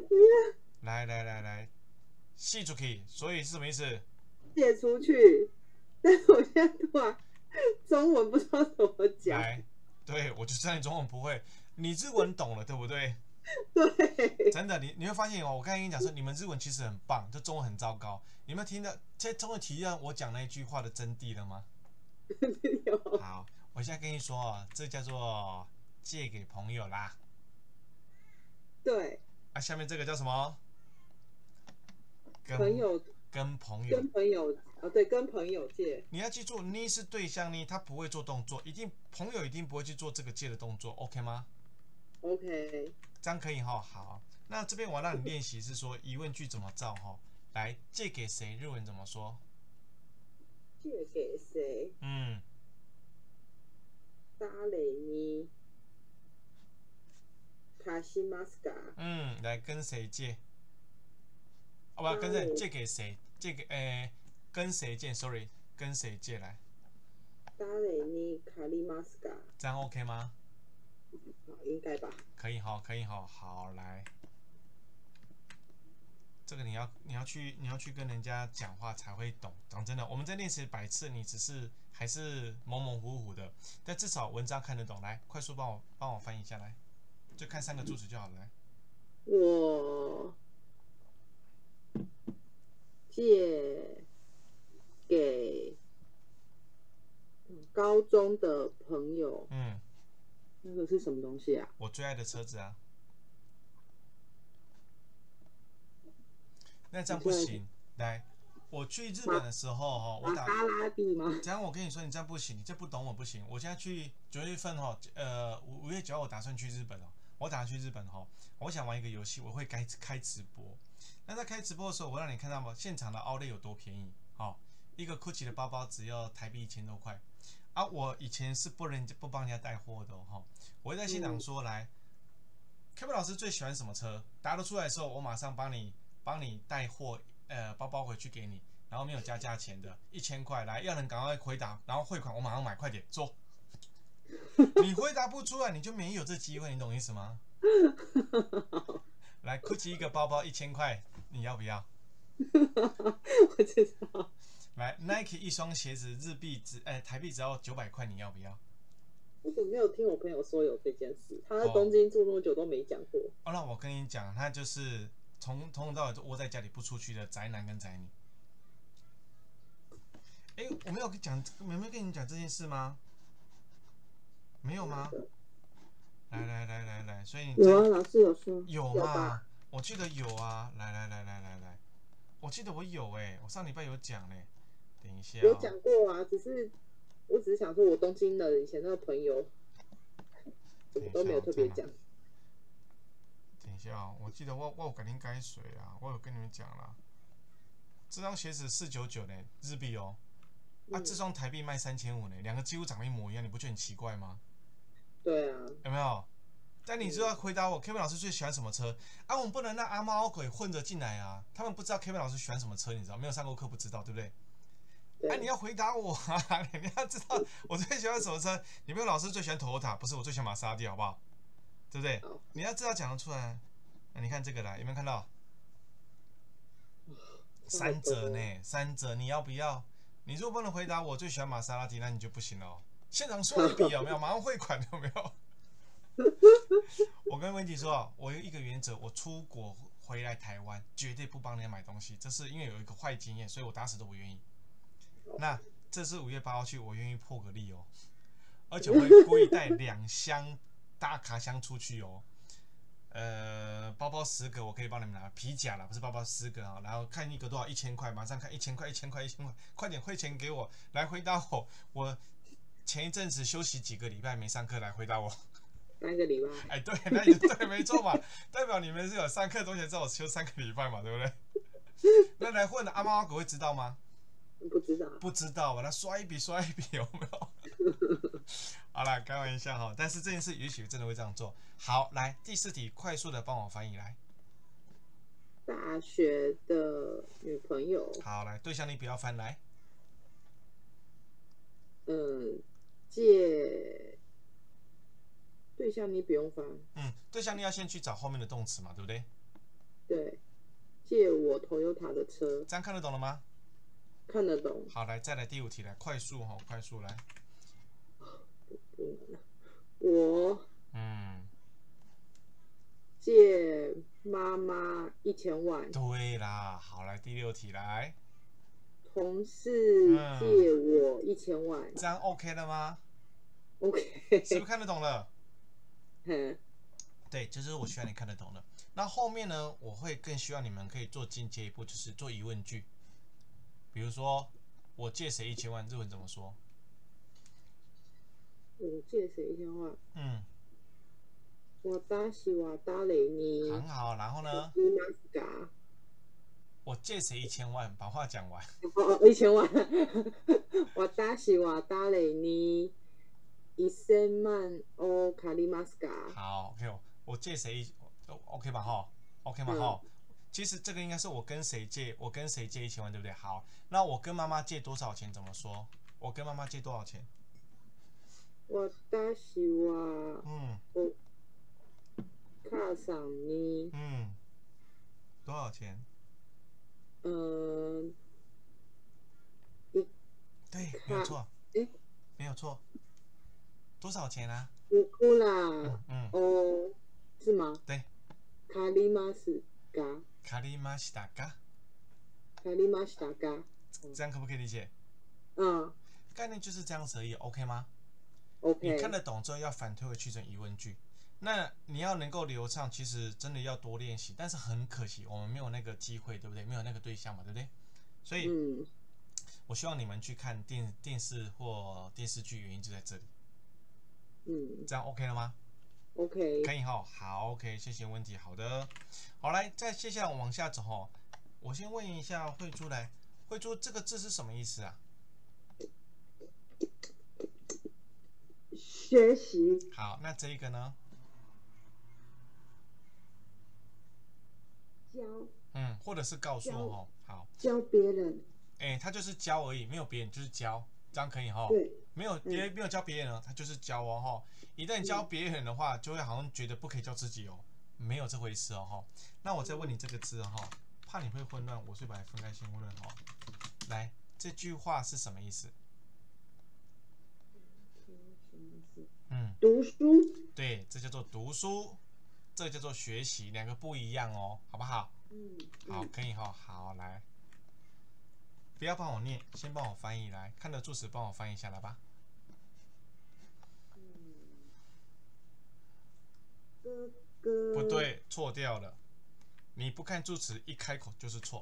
细出去，所以是什么意思？ 借出去，但是我现在突然中文不知道怎么讲。 来，对，我就知道你中文不会，你日文懂了，对不对？ 对， 真的，你会发现哦，我刚才跟你讲说，你们日文其实很棒，就中文很糟糕。你们听到这终于体验我讲那一句话的真谛了吗？ 有。 好，我现在跟你说，这叫做借给朋友啦。 对。 啊，下面这个叫什么？ 朋友。 跟朋友。 对，跟朋友借。 你要记住，你是对象呢，他不会做动作，朋友一定不会去做这个借的动作 ，OK 吗 ？OK。 这样可以哈，好。那这边我让你练习是说疑问句怎么造哈。来，借给谁？日文怎么说？ 借给谁？誰に貸しますか？ 来跟谁借？不，跟谁借给谁？借给跟谁借 ？Sorry， 跟谁借来？ 誰に借りますか？ 这样 OK 吗？ 应该吧。 可以哈，可以哈，好来。这个你要去跟人家讲话才会懂。讲真的，我们在练习100次，你还是模模糊糊的，但至少文章看得懂。来，快速帮我翻译下来，就看3个助词就好了。来， 我借给高中的朋友。那个是什么东西啊？ 我最爱的车子啊。那这样不行。来，我去日本的时候我打玛莎拉蒂吗？ 这样我跟你说，你这样不行，你这不懂我不行。我现在去9月份5月9号我打算去日本我打算去日本我想玩一个游戏，我会开直播。那在开直播的时候，我让你看到现场的outlet有多便宜。一个 Gucci 的包包只要台币1000多块。我以前是不帮人家带货的我会在现场说，来 ，Kevin 老师最喜欢什么车？答得出来的时候，我马上帮你带货，包包回去给你，然后没有加价钱的，1000块，来，要人赶快回答，然后汇款，我马上买，快点做。 你回答不出来，你就没有这机会，你懂意思吗？来 ，GUCCI 一个包包1000块，你要不要？ 我知道。 来 ，Nike 一双鞋子台币只要900块，你要不要？ 我怎么没有听我朋友说有这件事？他在东京住那么久都没讲过。 哦，那我跟你讲，他就是从头到尾都窝在家里不出去的宅男跟宅女。哎，我没有跟你讲这件事吗？没有吗？来，所以有啊，老师有说。 有嘛？我记得有啊。来，我记得我有我上礼拜有讲嘞。等一下、 有讲过啊，我只是想说，我东京的以前那个朋友，怎么都没有特别讲。 等一下我记得我有改天改水啊，我有跟你们讲了。这双鞋子499呢，日币哦。这双台币卖3500呢，两个几乎长得一模一样，你不觉得很奇怪吗？ 对啊。 有没有？但你就要回答我 ，Kevin 老师最喜欢什么车？我们不能让阿猫阿鬼混着进来啊！他们不知道 Kevin 老师喜欢什么车，你知道？没有上过课不知道，对不对？你要回答我啊！你要知道我最喜欢什么车。你没有老师最喜欢 Toyota， 不是我最喜欢玛莎拉蒂，好不好？对不对？你要知道讲得出来。你看这个来，有没有看到？3折呢？3折，你要不要？你如果不能回答我最喜欢玛莎拉蒂，那你就不行了哦。现场刷一笔有没有？马上汇款有没有？我跟温迪说，我有一个原则，我出国回来台湾绝对不帮人家买东西，这是因为有一个坏经验，所以我打死都不愿意。那这次5月8号去，我愿意破个例哦，而且我会故意带2箱大卡箱出去哦。包包10个我可以帮你们拿，皮夹啦，不是包包10个啊。然后看一个多少，1000块，马上看1000块，1000块，快点汇钱给我，来回答我前一阵子休息几个礼拜没上课，来回答我。 3个礼拜。 对，那也对，没错嘛，代表你们是有上课，同学知道我休3个礼拜嘛，对不对？那来混的阿猫阿狗会知道吗？不知道吧？那刷一笔有没有？好啦，开玩笑哈，但是这件事也许真的会这样做。好，来第4题，快速的帮我翻译来。 大学的女朋友。 好，来对象你不要翻来。 借对象你不用翻。 对象你要先去找后面的动词嘛，对不对？ 对，借我 Toyota 的车。 这样看得懂了吗？ 看得懂。 好，来再来第5题，来快速来。 我借妈妈1000万。 对啦，好，来第6题来。 同事借我1000万。 这样 OK 了吗 ？OK。 是不是看得懂了？对，就是我希望你看得懂了。那后面呢，我会更希望你们可以做进阶一步，就是做疑问句。比如说，我借谁1000万，日文怎么说？ 我借谁1000万？私は誰に。 很好，然后呢？我借谁1000万？把话讲完。 1000万。私は誰に1000万を借りますか？ 好 ，OK， 我借谁 ？OK 吧哈 ，OK 嘛哈。其实这个应该是我跟谁借1000万，对不对？好，那我跟妈妈借多少钱？怎么说？我跟妈妈借多少钱？ 私はお母さんに多少钱？对，没有错。没有错。多少钱啊？ いくらを是吗？ 对。 借りますか？ 借りましたか？ 借りましたか？ 这样可不可以理解？概念就是这样子而已 ，OK 吗 ？OK。 你看得懂之后要反推回去成疑问句。那你要能够流畅，其实真的要多练习，但是很可惜，我们没有那个机会，对不对？没有那个对象嘛，对不对？所以，我希望你们去看电视或电视剧，原因就在这里。这样 OK 了吗 ？OK。 可以哈，好 ，OK， 谢谢温迪，好的，好来，再接下来往下走哈。我先问一下慧珠来，慧珠这个字是什么意思啊？ 学习。 好，那这一个呢？ 教。 或者是告诉好。 教别人。 他就是教而已，没有别人，就是教，这样可以哈。 对。 没有教别人哦，他就是教哦哈。一旦教别人的话，就会好像觉得不可以教自己哦，没有这回事哦哈。那我再问你这个字哈，怕你会混乱，我所以把它分开先问哈。来，这句话是什么意思？ 读书。 对，这叫做读书，这个叫做学习，两个不一样哦，好不好？好，可以哈。好，来，不要帮我念，先帮我翻译来，看着注释帮我翻译下来吧。 哥哥。 不对，错掉了。你不看注释，一开口就是错。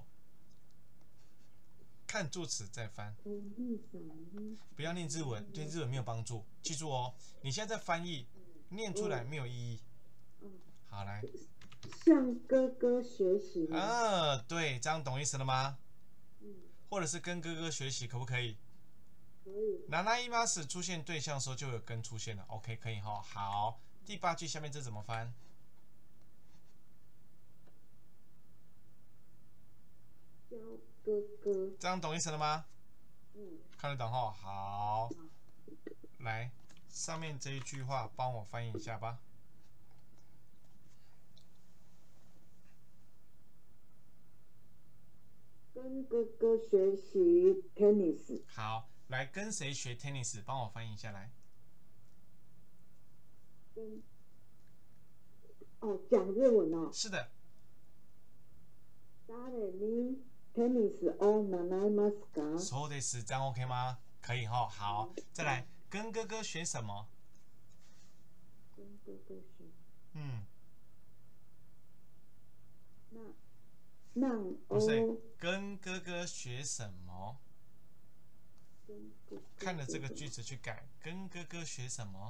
看注释再翻。不要念日文，对日文没有帮助。记住哦，你现在在翻译，念出来没有意义。好，来。 向哥哥学习。 对，这样懂意思了吗？或者是跟哥哥学习，可不可以？ 可以。 ナナイマス出现对象的时候就有跟出现了 ，OK， 可以哈。好，第8句下面这怎么翻？ 教哥哥。 这样懂意思了吗？看得懂哈。好，来，上面这一句话帮我翻译一下吧。 跟哥哥学习 tennis。 好，来跟谁学 tennis？ 帮我翻译一下来。 讲日文哦。 是的。 誰にテニスを習いますか？ そうです，这样 OK 吗？可以哈。好，再来，跟哥哥学什么？ 跟哥哥学。 不是，跟哥哥学什么？看着这个句子去改，跟哥哥学什么？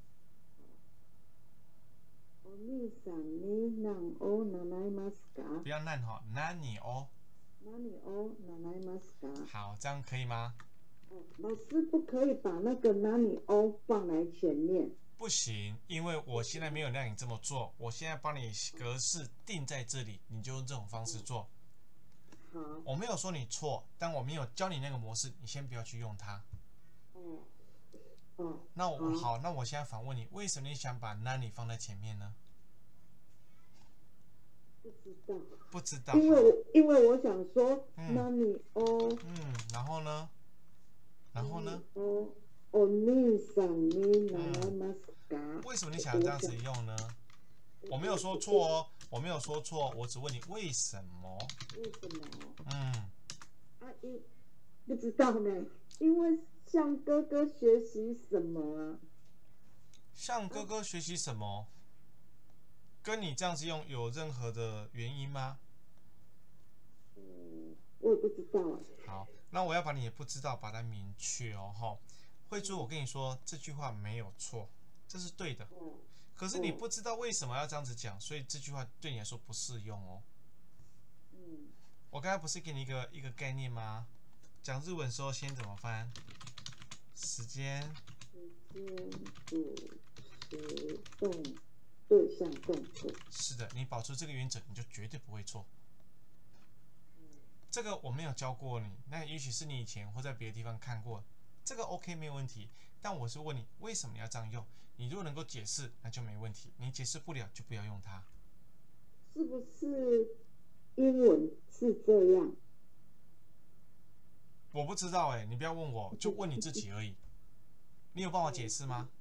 お兄さんに何を習いますか？ 不要难哈，何を？ 何を習いますか？ 好，这样可以吗？ 老师不可以把那个何を放来前面。 不行，因为我现在没有让你这么做，我现在帮你格式定在这里，你就用这种方式做。 好。 我没有说你错，但我没有教你那个模式，你先不要去用它。那好，那我现在反问你，为什么你想把何放在前面呢？ 不知道。 不知道。 因为我想说何を。 然后呢？然后呢？ お兄さんに習いますか？ 为什么你想要这样子用呢？我没有说错哦，我没有说错，我只问你为什么？ 为什么？不知道呢，因为向哥哥学习什么啊？ 向哥哥学习什么？跟你这样子用有任何的原因吗？ 我也不知道。 好，那我要把你也不知道把它明确哦，哈。慧珠，我跟你说这句话没有错，这是对的。可是你不知道为什么要这样子讲，所以这句话对你来说不适用哦。我刚才不是给你一个概念吗？讲日文的时候先怎么翻？时间。 主词动对象动作。 是的，你保持这个原则，你就绝对不会错。这个我没有教过你，那也许是你以前或在别的地方看过，这个 OK 没有问题。但我是问你，为什么你要这样用？你如果能够解释，那就没问题；你解释不了，就不要用它。 是不是英文是这样？ 我不知道哎，你不要问我，就问你自己而已。你有办法解释吗？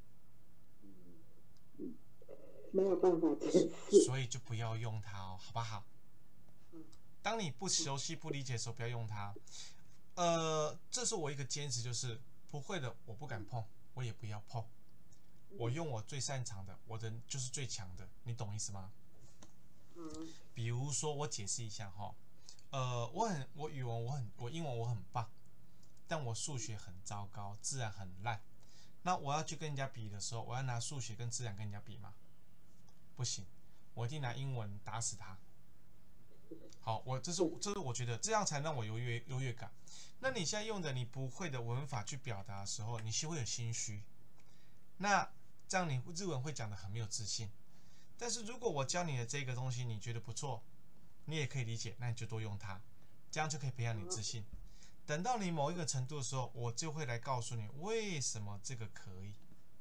没有办法解释。 所以就不要用它哦，好不好？当你不熟悉、不理解的时候，不要用它。这是我一个坚持，就是不会的我不敢碰，我也不要碰。我用我最擅长的，我的就是最强的，你懂意思吗？比如说我解释一下哈，我语文我英文我很棒，但我数学很糟糕，自然很烂。那我要去跟人家比的时候，我要拿数学跟自然跟人家比吗？不行，我一定拿英文打死他。好，这是我觉得这样才让我优越感。那你现在用的你不会的文法去表达的时候，你是会有心虚，那这样你日文会讲得很没有自信。但是如果我教你的这个东西你觉得不错，你也可以理解，那你就多用它，这样就可以培养你自信。 等到你某一个程度的时候，我就会来告诉你为什么这个可以。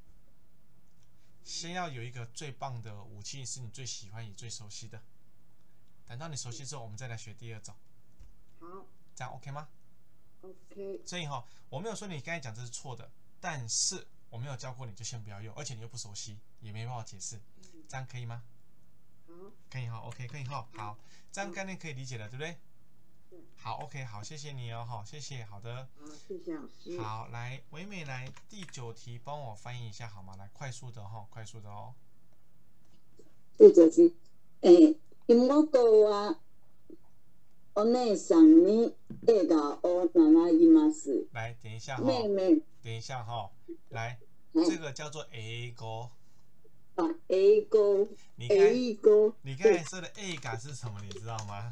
先要有一个最棒的武器，是你最喜欢也最熟悉的。等到你熟悉之后，我们再来学第二种。 好， 这样 OK 吗 ？OK。 所以我没有说你刚才讲这是错的，但是我没有教过你就先不要用，而且你又不熟悉，也没办法解释，这样可以吗？ 好， 可以OK， 可以好，这样概念可以理解了，对不对？好 ，OK， 好，谢谢你哦，谢谢，好的。 好，谢谢老师。 好，来，唯美来第9题，帮我翻译一下好吗？来，快速的哦。 第9题，妹はお姉さんに笑顔を習います。 来，等一下妹妹， 等一下来，这个叫做英語。 英語。 你刚才说的 A 感是什么？你知道吗？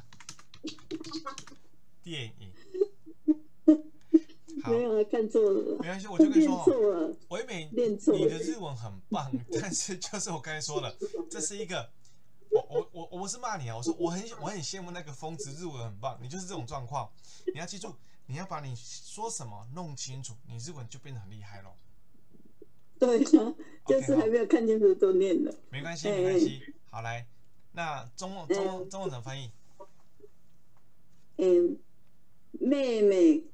电影。 没有看错了， 没关系，我就跟你说， 唯美，你的日文很棒，但是就是我刚才说了，这是一个，我不是骂你啊，我说我很羡慕那个疯子日文很棒，你就是这种状况，你要记住，你要把你说什么弄清楚，你日文就变得很厉害咯。 对啊，就是还没有看清楚都念了。 没关系，好来，那中文怎么翻译？ 妹妹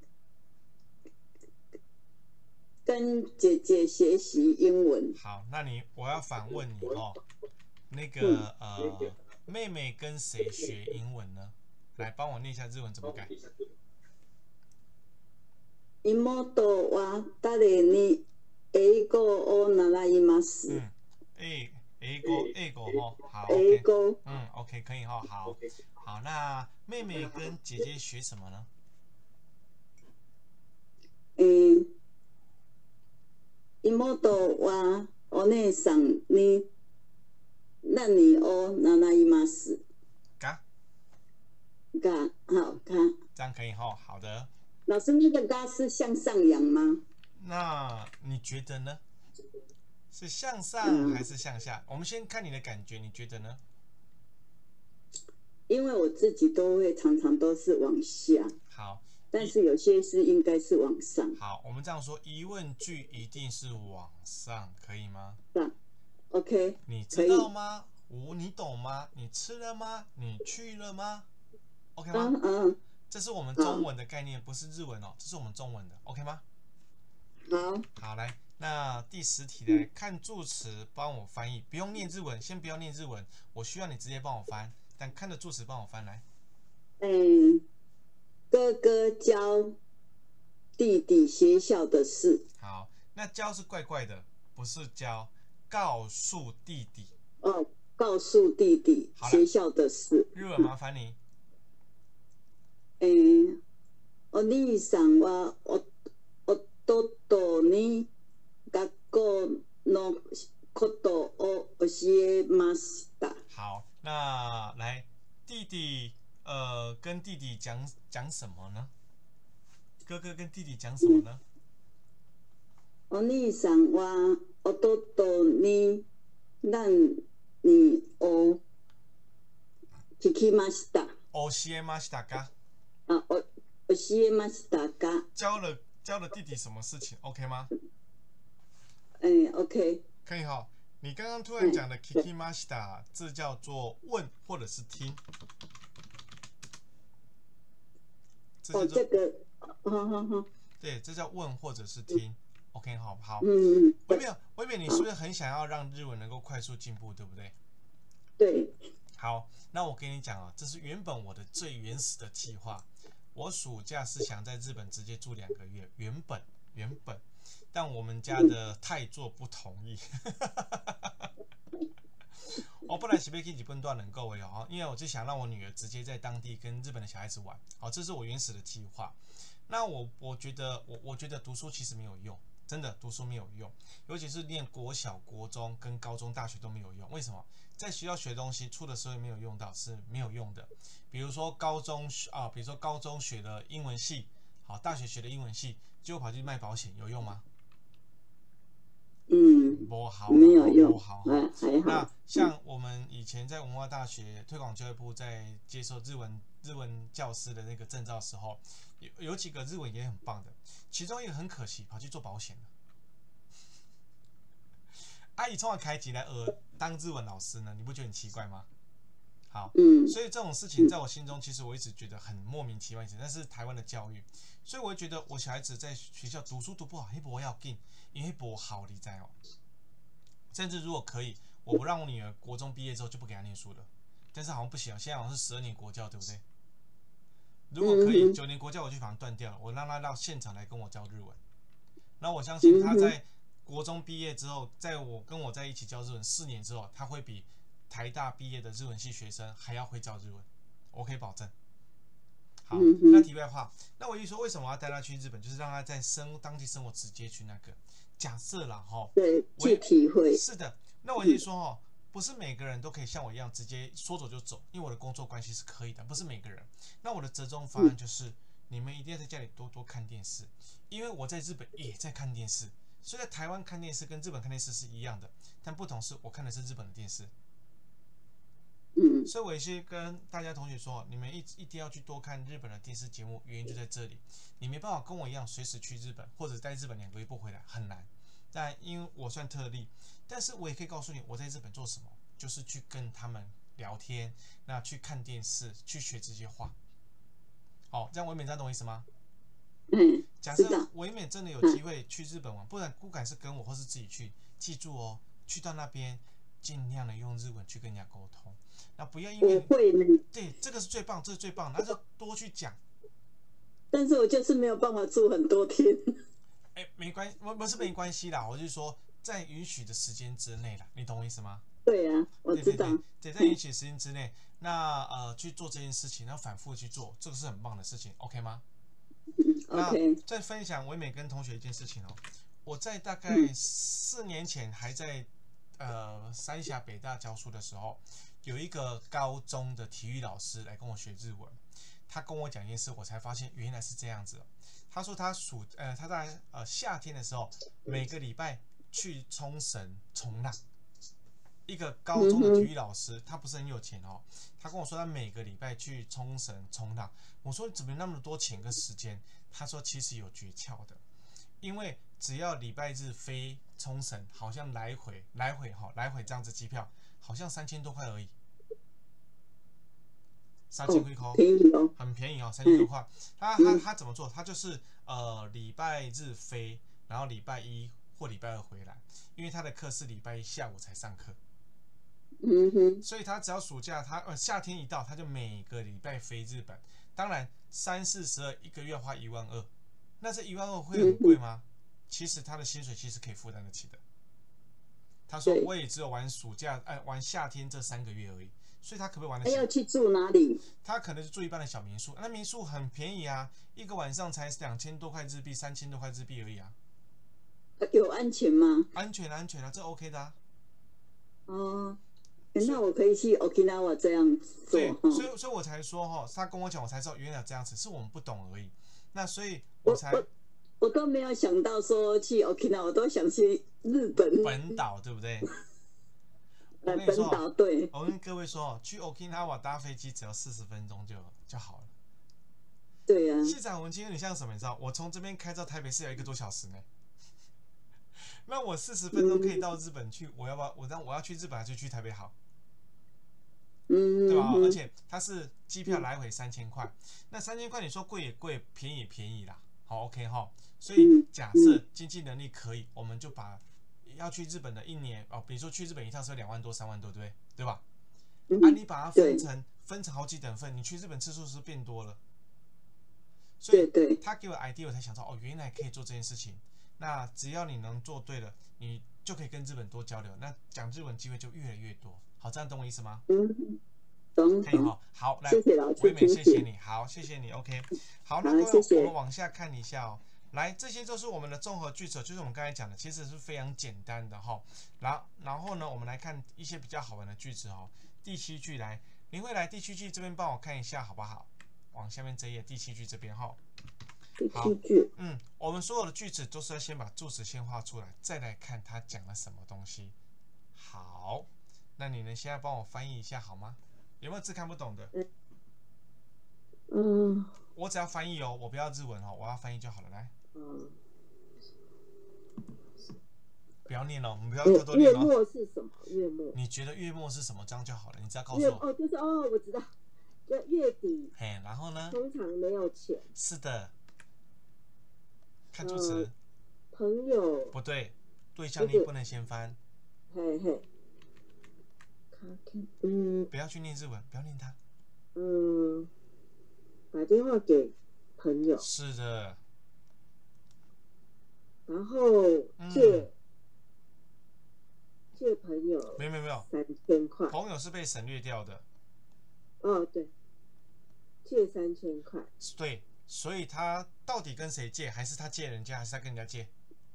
跟姐姐学习英文。 好，那我要反问你那个妹妹跟谁学英文呢？来，帮我念一下日文怎么改。 妹は誰に英語を習います。 英語好。 英語。 OK， 可以好，那妹妹跟姐姐学什么呢？ 妹はお姉さんに何を習います。好， 这样可以好的。 老师，那个嘎是向上扬吗？ 那你觉得呢？是向上还是向下？我们先看你的感觉，你觉得呢？ 因为我自己常常都是往下。 好。 但是有些是应该是往上。 好，我们这样说，疑问句一定是往上，可以吗？ 是 ，OK。 你知道吗？你懂吗？你吃了吗？你去了吗 ？OK 吗？这是我们中文的概念，不是日文哦，这是我们中文的 ，OK 吗？好，来，那第10题来看助词，帮我翻译，不用念日文，先不要念日文，我需要你直接帮我翻，但看着助词帮我翻来。 哥哥教弟弟学校的事。 好，那教是怪怪的，不是教，告诉弟弟。 告诉弟弟学校的事。 日文麻烦你。 お兄さんは弟に学校のことを教えました。 好，那来弟弟。跟弟弟讲什么呢？哥哥跟弟弟讲什么呢？ お兄さんは弟に何を聞きました。 教えましたか？ 教えましたか？ 教了弟弟什么事情 ？OK 吗 ？OK。 可以哈。你刚刚突然讲的 聞きました，这叫做问或者是听。 这个， 对，这叫问或者是听 ，OK， 好。微美，你是不是很想要让日文能够快速进步，对不对？ 对。 好，那我跟你讲这是原本我的最原始的计划。我暑假是想在日本直接住2个月，原本，但我们家的太座不同意。我本来是要去日本住2个月因为我就想让我女儿直接在当地跟日本的小孩子玩。好，这是我原始的计划。那我觉得读书其实没有用，真的读书没有用，尤其是念国小、国中跟高中、大学都没有用。为什么？在学校学东西，出的时候没有用到，是没有用的。比如说高中学的英文系，好，大学学的英文系，结果跑去卖保险，有用吗？没有用。 好。那像我们以前在文化大学推广教育部在接受日文教师的那个证照的时候， 有几个日文也很棒的，其中一个很可惜跑去做保险了。阿姨从我开集来当日文老师呢，你不觉得很奇怪吗？好，所以这种事情在我心中，其实我一直觉得很莫名其妙，但是台湾的教育，所以我会觉得我小孩子在学校读书读不好，那波要紧，因为波好理在哦。甚至如果可以，我不让我女儿国中毕业之后就不给她念书了，但是好像不行，现在好像是12年国教，对不对？如果可以，9年国教我就把它断掉了，我让她到现场来跟我教日文。那我相信她在国中毕业之后，跟我在一起教日文4年之后，她会比台大毕业的日文系学生还要会教日文，我可以保证。好，那题外话，那我一说为什么我要带她去日本，就是让她在当地生活直接去那个。假设啦齁， 对，去体会。 是的，那我一说齁，不是每个人都可以像我一样直接说走就走，因为我的工作关系是可以的，不是每个人。那我的折中方案就是，你们一定要在家里多多看电视，因为我在日本也在看电视，所以在台湾看电视跟日本看电视是一样的，但不同是我看的是日本的电视。所以我也是跟大家同学说，你们一定要去多看日本的电视节目，原因就在这里。你没办法跟我一样随时去日本，或者在日本2个月不回来，很难。但因为我算特例，但是我也可以告诉你，我在日本做什么，就是去跟他们聊天，那去看电视，去学这些话。好，这样唯美，这样懂我意思吗？假设唯美真的有机会去日本玩，不然不管是跟我或是自己去，记住哦，去到那边尽量的用日文去跟人家沟通。那不要因为对，这个是最棒，这是最棒，那就多去讲。 但是我就是没有办法住很多天。 没关系，不是没关系啦，我就是说在允许的时间之内啦，你懂我意思吗？ 对啊，我知道。 对，在允许的时间之内，那去做这件事情，然后反复去做，这个是很棒的事情 ，OK 吗 ？OK。 那再分享唯美跟同学一件事情哦，我在大概4年前还在三峡北大教书的时候，有一个高中的体育老师来跟我学日文，他跟我讲一件事，我才发现原来是这样子。他说他在夏天的时候，每个礼拜去冲绳冲浪。一个高中的体育老师，他不是很有钱哦。他跟我说他每个礼拜去冲绳冲浪。我说怎么那么多钱跟时间？他说其实有诀窍的，因为只要礼拜日飞冲绳，好像来回这样子机票，好像3000多块而已。3000块， 便宜哦， 很便宜哦，3000多块。他怎么做？他就是礼拜日飞，然后礼拜1或礼拜2回来，因为他的课是礼拜1下午才上课。所以他只要暑假，夏天一到，他就每个礼拜飞日本。当然3、4、12一个月花12000，那这12000会很贵吗？其实他的薪水其实可以负担得起的。他说我也只有玩暑假，玩夏天这3个月而已。所以他可不可以玩得起？ 要去住哪里？ 他可能是住一般的小民宿，那民宿很便宜啊，一个晚上才2000多块日币、3000多块日币而已啊。 有安全吗？ 安全啊，这 OK 的啊。 哦，那我可以去 Okinawa 这样做。 对，所以我才说哈，他跟我讲，我才知道原来这样子，是我们不懂而已。那所以我都没有想到说去 Okinawa， 我都想去日本本岛，对不对？ 本岛对。 我跟各位说，去 Okinawa 搭飞机只要40分钟就好了。 对啊。 市长，我们今天有点像什么？你知道，我从这边开到台北市要1个多小时呢。那我40分钟可以到日本去，我要去日本还是去台北好？对吧？而且它是机票来回3000块，那3000块你说贵也贵，便宜也便宜啦。好 OK 哈，所以假设经济能力可以，我们就把要去日本的1年比如说去日本一趟是2万多、3万多，对吧？你把它分成好几等份，你去日本次数是变多了。所以他给我 idea， 我才想到原来可以做这件事情。那只要你能做对了，你就可以跟日本多交流，那讲日文机会就越来越多。好，这样懂我意思吗？ 懂。 可以哈。好，来， 谢谢老师， 唯美，谢谢你。好，谢谢你。OK。好，那各位，我们往下看一下哦。来，这些都是我们的综合句子，就是我们刚才讲的，其实是非常简单的哈。然后呢，我们来看一些比较好玩的句子哦。第7句来，林慧来，第7句这边帮我看一下好不好？往下面这页第7句这边哈。好，我们所有的句子都是要先把助词先画出来，再来看他讲了什么东西。好，那你呢？现在帮我翻译一下好吗？有没有字看不懂的？ 我只要翻译哦，我不要日文哦，我要翻译就好了。来，不要念哦，我们不要偷偷念哦。 月末是什么？月末。 你觉得月末是什么？这样就好了，你只要告诉我。 就是我知道，就月底。 嘿，然后呢？ 通常没有钱。 是的。看助词。 朋友。 不对，对象你不能先翻。 嘿嘿。 不要去念日文，不要念它。 打电话给朋友。 是的。 然后借朋友。 没有 3000块。 朋友是被省略掉的。 哦，对。借3000块。 对，所以他到底跟谁借？还是他借人家，还是他跟人家借？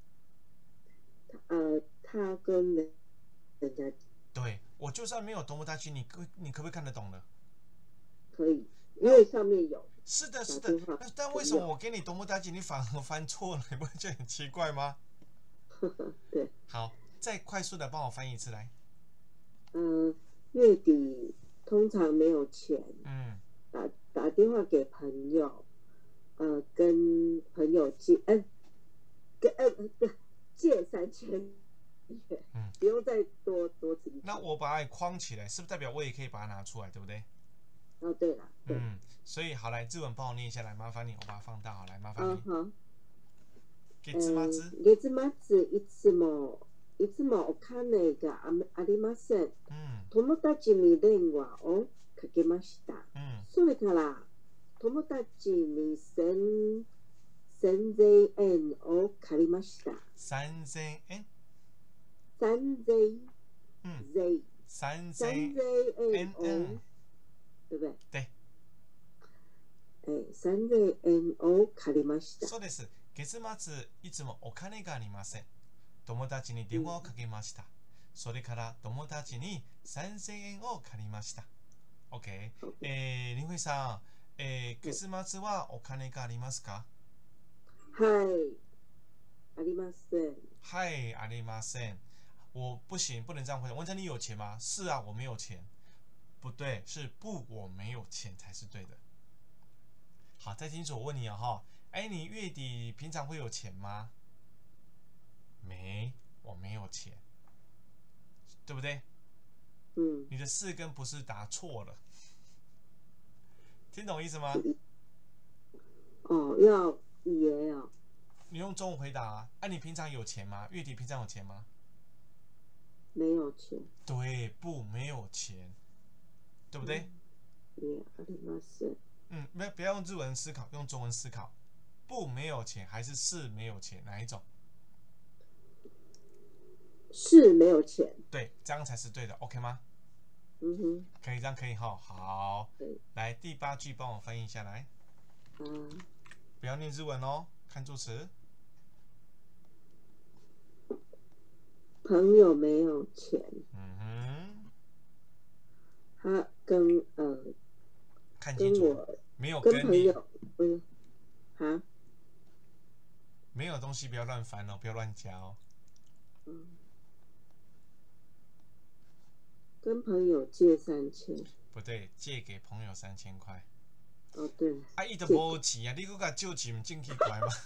他跟人家。 对，我就算没有多么大气，你可不可以看得懂呢？ 可以，因为上面有。 是的。但为什么我给你多么大气，你反而翻错了？你不会觉得很奇怪吗？ 对。 好，再快速的帮我翻译一次来。 月底通常没有钱。打电话给朋友，跟朋友借3000元。不用再多提。 那我把它框起来，是不是代表我也可以把它拿出来，对不对？ 哦，对了。 所以好，来日文帮我念一下来，麻烦你，我把它放大，好，来麻烦你。 好。 月末。 月末いつもお金がありません。友達に電話をかけました。それから友達に3000円を借りました。 3000円。 3000円を。对不对？ 对。 3000円を借りました。 そうです。月末いつもお金がありません。友達に電話をかけました。それから友達に3000円を借りました。OK。林慧さん、月末はお金がありますか？ はい。ありません。 はい、ありません。我不行，不能这样回答。问你有钱吗？是啊，我没有钱。不对，是不，我没有钱才是对的。好，再听楚，我问你啊哈，你月底平常会有钱吗？没，我没有钱，对不对？你的是跟不是答错了，听懂意思吗？ 要也要。 你用中文回答啊。你平常有钱吗？月底平常有钱吗？ 没有钱。 对，不，没有钱。对不对？不要用日文思考，用中文思考。不没有钱还是是没有钱，哪一种？ 是没有钱。 对，这样才是对的 ，OK 吗？可以，这样可以哈。好，来第8句帮我翻译下来。不要念日文哦，看助词。 朋友没有钱。他看清楚，没有跟你，没有东西不要乱翻哦，不要乱加哦。 跟朋友借3000。 不对，借给朋友3000块。 哦，对。 伊都无钱啊，你搁甲借钱，真奇怪吗？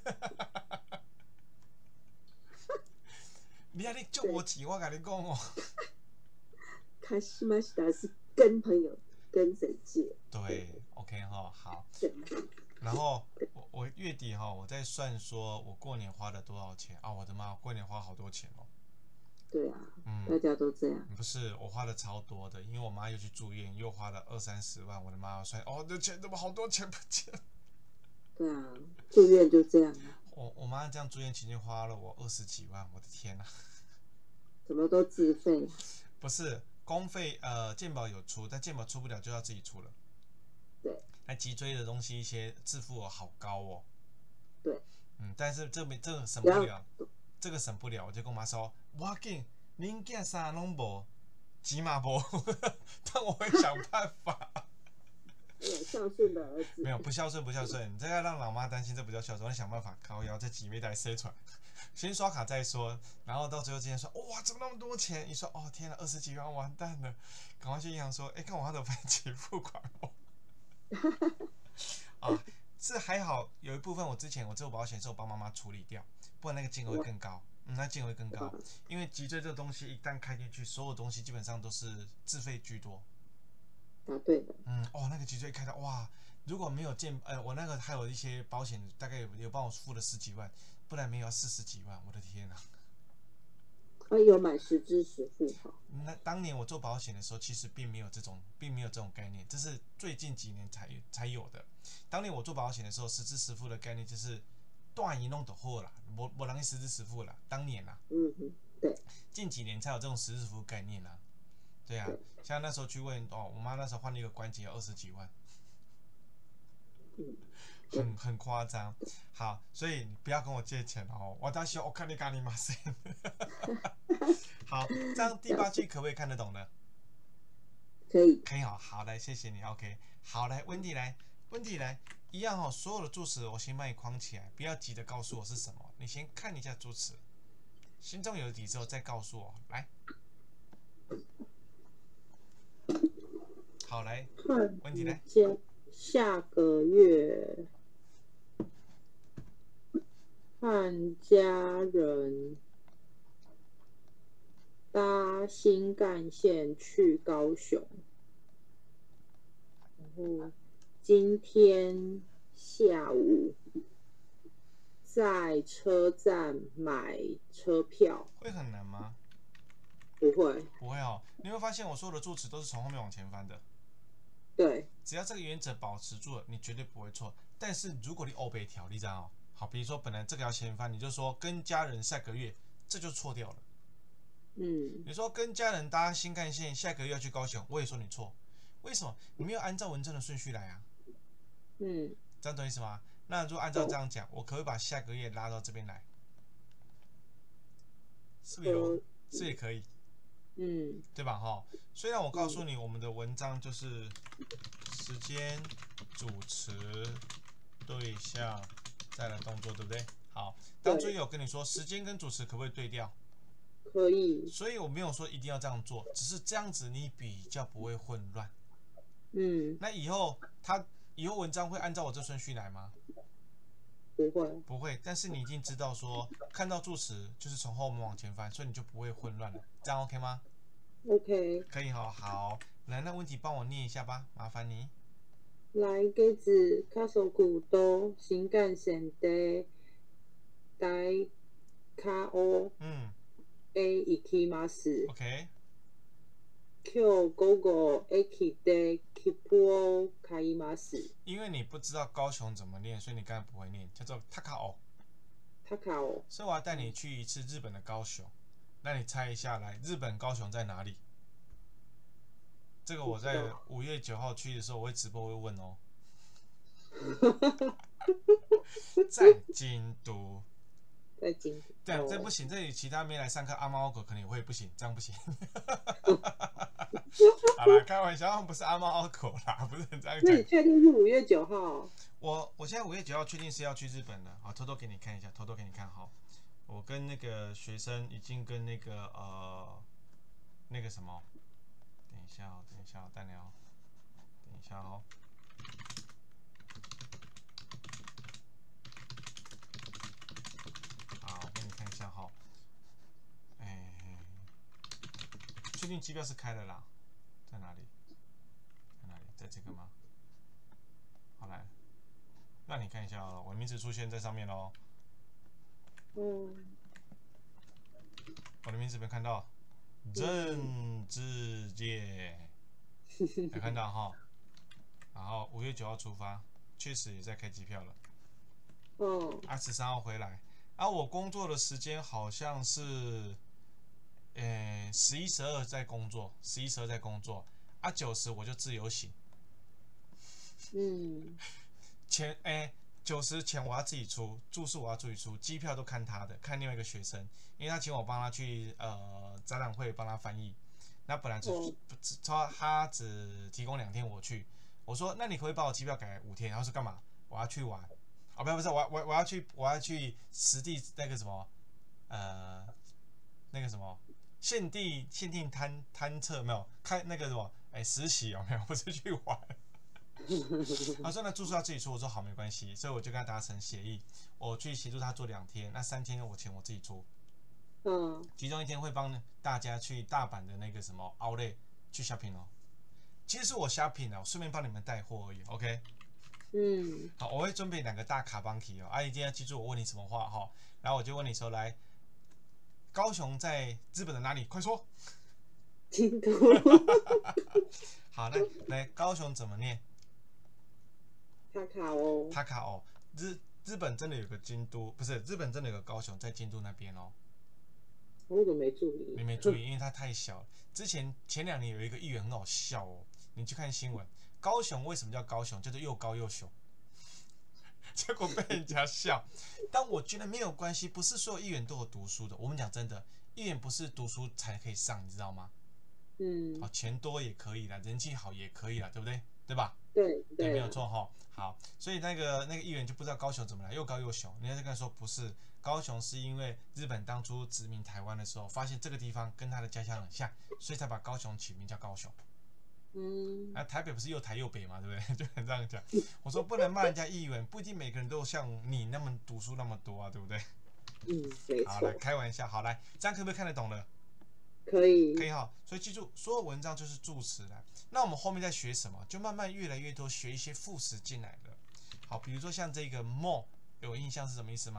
你借我钱，我跟你讲哦。 卡西玛西达是跟朋友跟谁借？ 对 ，OK 哈，好。然后我月底哈，我在算说我过年花了多少钱啊！我的妈，过年花好多钱哦。 对啊，大家都这样。 不是，我花的超多的，因为我妈又去住院，又花了20-30万。我的妈，算这钱怎么好多钱不见？ 对啊，住院就这样啊。 我妈这样住院期间花了我20几万，我的天哪！ 怎么都自费？ 不是。公费健保有出，但健保出不了就要自己出了。 对。 那脊椎的东西一些自付额好高哦。 对。 但是这个省不了，这个省不了，我就跟我妈说，不要紧，恁囝啥拢无，钱嘛无，但我会想办法。 孝顺的儿子。 没有不孝顺，你这要让老妈担心，这不叫孝顺，我想办法靠腰这几枚带塞出来。先刷卡再说，然后到最后之前说，哇，怎么那么多钱？你说，哦，天哪，20几万，完蛋了，赶快去银行说，看我还得分期付款哦。 啊，这还好，有一部分我之前我这个保险是我帮妈妈处理掉，不然那个金额会更高。那金额会更高，因为脊椎这个东西一旦开进去，所有东西基本上都是自费居多。 对的。 那个脊椎一开到哇，如果没有我那个还有一些保险，大概有帮我付了10几万，不然没有要40几万，我的天啊！ 有买实支实付哈。 那当年我做保险的时候，其实并没有这种概念，这是最近几年才有的。当年我做保险的时候，实支实付的概念就是断一弄的货啦，没人实支实付啦，当年啦。 对。近几年才有这种实支实付概念啦。对啊，像那时候去问我妈那时候换了一个关节要20几万。很夸张。好，所以你不要跟我借钱哦。我到时候我看你咖喱马塞。好，这样第8句可不可以看得懂呢？ 可以哦。好，来，谢谢你。OK， 好，来，温迪来，一样哦。所有的助词我先帮你框起来，不要急着告诉我是什么，你先看一下助词，心中有底之后再告诉我。来，好，来，温迪来。 下个月和家人搭新干线去高雄，然后今天下午在车站买车票。 会很难吗？ 不会哦。你会发现我所有的助词都是从后面往前翻的。 对， 只要这个原则保持住了，你绝对不会错。但是如果你欧北调，你知道好，比如说本来这个要前翻，你就说跟家人下个月，这就错掉了。你说跟家人搭新干线，下个月要去高雄，我也说你错。为什么？你没有按照文正的顺序来啊。这样懂意思吗？那如果按照这样讲，我可不可以把下个月拉到这边来？是不是也可以？对吧？虽然我告诉你，我们的文章就是时间、主词、对象，再来动作，对不对？好，当初有跟你说，时间跟主词可不可以对调？ 可以。 所以我没有说一定要这样做，只是这样子你比较不会混乱。那以后文章会按照我这顺序来吗？ 不会。 但是你已经知道说，看到助词就是从后面往前翻，所以你就不会混乱了。这样 OK 吗？ OK。 可以哈。好，来，那问题帮我念一下吧，麻烦你。 来月家族と新幹線で大阪へ行きます。 OK。 今日午後駅で切符を買います。 因为你不知道高雄怎么念，所以你刚才不会念，叫做 Takao。所以我要带你去一次日本的高雄。那你猜一下，来，日本高雄在哪里？这个我在5月9号去的时候，我会直播会问哦。在京都。对，这不行，这里其他没来上课阿猫阿狗可能也会不行，这样不行。好啦，开玩笑，不是阿猫阿狗啦，不是这样讲。 那你确定是5月9号？ 我现在5月9号确定是要去日本的，好，偷偷给你看一下，偷偷给你看哈。我跟那个学生已经跟那个什么，等一下哦，等一下哦。好，我给你看一下哈。确定机票是开的啦，在哪里？在这个吗？好，来，让你看一下哦，我的名字出现在上面喽。我的名字没看到，郑志健，有看到哈。然后5月9号出发，确实也在开机票了。13号回来。我工作的时间好像是，11、12在工作，11、12在工作，90我就自由行。90钱我要自己出，住宿我要自己出，机票都看他的，看另外一个学生，因为他请我帮他去展览会帮他翻译。那本来他只提供2天我去，我说那你可不可以把我机票改5天？然后说干嘛？我要去玩。不是，我要去实地那个什么，那个什么限定探测没有？看那个什么，实习有没有？不是去玩。 他说那住宿要自己出，我说好没关系，所以我就跟他达成协议，我去协助他做2天，那3天我钱我自己出。其中1天会帮大家去大阪的那个什么 Outlet 去 shopping 哦。其实是我 shopping 哦，顺便帮你们带货而已 ，OK？ 好，我会准备2个大卡邦题哦，阿姨今天要记住我问你什么话哈，然后我就问你说，来，高雄在日本的哪里？快说。 京都。 好，来，高雄怎么念？ 塔卡哦。 塔卡哦，日本真的有个京都，不是日本真的有个高雄在京都那边哦。 我怎么没注意？ 你没注意，因为它太小了。之前前2年有一个议员很好笑哦，你去看新闻，高雄为什么叫高雄？就是又高又雄，结果被人家笑。但我觉得没有关系，不是所有议员都有读书的。我们讲真的，议员不是读书才可以上，你知道吗？钱多也可以啦，人气好也可以啦，对不对？对吧？ 对， 没有错哈。好，所以那个议员就不知道高雄怎么来，又高又雄。人家就跟他说不是，高雄是因为日本当初殖民台湾的时候，发现这个地方跟他的家乡很像，所以才把高雄起名叫高雄。台北不是又台又北嘛，对不对？就很这样讲。我说不能骂人家议员，不一定每个人都像你那么读书那么多啊，对不对？ 没错。 好，来开玩笑，好来，这样可不可以看得懂了？ 可以哈，所以记住，所有文章就是助词来。那我们后面在学什么？就慢慢越来越多学一些副词进来了。好，比如说像这个 more， 有印象是什么意思吗？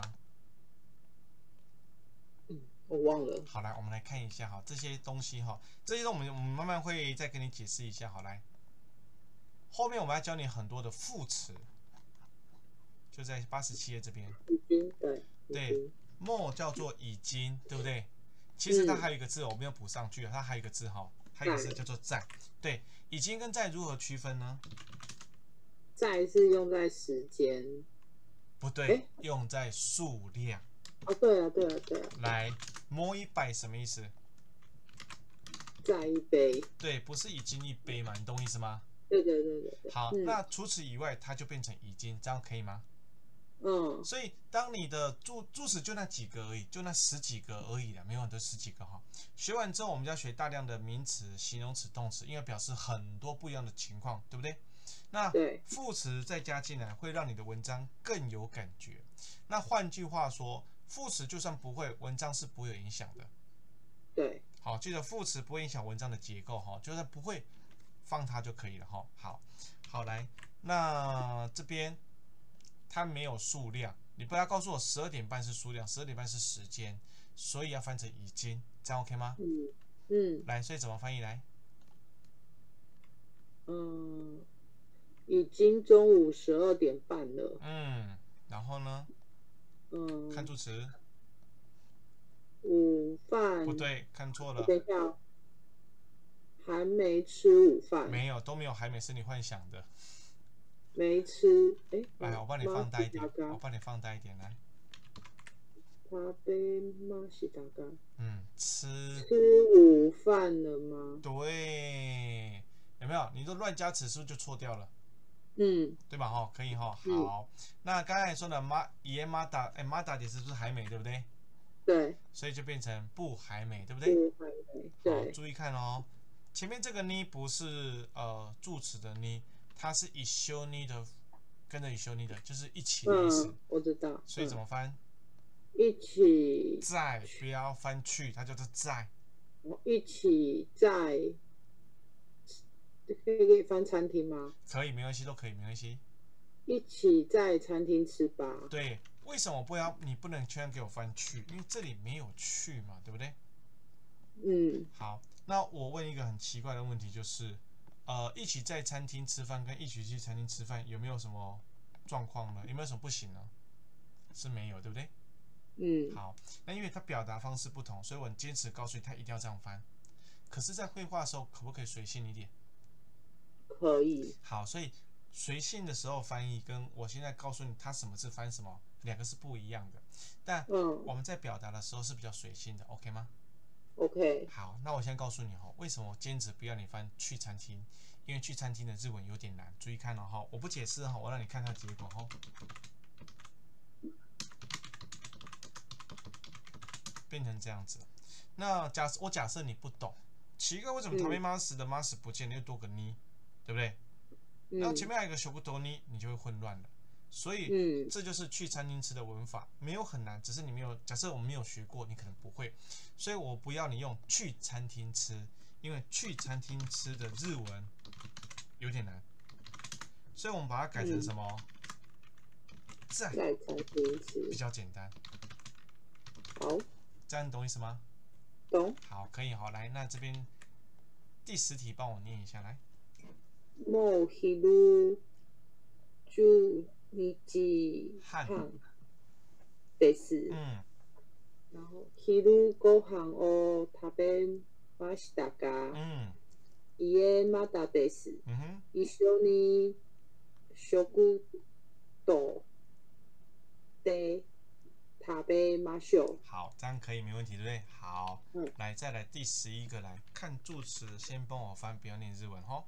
我忘了。 好，来我们来看一下哈，这些东西哈，这些我们慢慢会再跟你解释一下。好，来，后面我们要教你很多的副词，就在87页这边。 已经对 more 叫做已经，对不对？其实它还有一个字我没有补上去，它还有一个字哈，还有一个字叫做在。对，已经跟在如何区分呢？ 在是用在时间， 不对，用在数量。 对啊。 来，more 100什么意思？ 再一杯。对， 不是已经1杯嘛？你懂意思吗？ 对。 好，那除此以外，它就变成已经，这样可以吗？所以当你的助词就那几个而已，就那10几个而已了，没有很多10几个哈。学完之后，我们就要学大量的名词、形容词、动词，因为表示很多不一样的情况，对不对？那副词再加进来，会让你的文章更有感觉。那换句话说，副词就算不会，文章是不会有影响的。 对， 好，记得副词不会影响文章的结构哈，就算不会放它就可以了哈。好，来，那这边。它没有数量，你不要告诉我12点半是数量，12点半是时间，所以要翻成已经，这样 OK 吗？来，所以怎么翻译来？ 已经中午12点半了。 然后呢？看助词。 午饭。 不对，看错了。 等一下，还没吃午饭。 没有，都没有，还没是你幻想的。 没吃， 来，我帮你放大一点，来。 吃午饭了吗？ 对，有没有？你都乱加词，是不是就错掉了？对吧？可以哈。好，那刚才说的也马达点是不是还没，对不对？ 对。 所以就变成不还没，对不对？ 不还没。对。 好，注意看哦，前面这个呢不是助词的呢。它是一緒に的，跟着一緒に的，就是一起的意思。 我知道。 所以怎么翻？ 一起在，不要翻去，它叫做在。 一起在，可以翻餐厅吗？ 可以，没关系，都可以，没关系。 一起在餐厅吃吧。 对，为什么你不能全给我翻去？因为这里没有去嘛，对不对？好，那我问一个很奇怪的问题，就是。一起在餐厅吃饭跟一起去餐厅吃饭有没有什么状况呢？有没有什么不行呢？是没有，对不对？好，那因为它表达方式不同，所以我很坚持告诉你，它一定要这样翻。可是，在绘画的时候，可不可以随性一点？ 可以。 好，所以随性的时候翻译，跟我现在告诉你它什么字翻什么，两个是不一样的。但我们在表达的时候是比较随性的 ，OK 吗 ？OK。 好，那我先告诉你为什么我坚持不要你翻去餐厅？因为去餐厅的日文有点难，注意看我不解释我让你看它结果变成这样子。那我假设你不懂，奇怪为什么食べます的ます不见了，又多个你，对不对？ 然后前面还有一个食堂に，你就会混乱了。所以，这就是去餐厅吃的文法，没有很难，只是你没有。假设我们没有学过，你可能不会。所以我不要你用去餐厅吃，因为去餐厅吃的日文有点难。所以我们把它改成什么？在餐厅吃比较简单。 好， 这样你懂意思吗？ 懂。 好，可以好，来，那这边第10题帮我念一下来。 もう昼12半です。然后昼ご飯を食べましたか？いえ、まだです。一緒に食堂で食べましょう。 好，这样可以，没问题，对不对？好，来，再来第11个，来看助词，先帮我翻，不要念日文吼。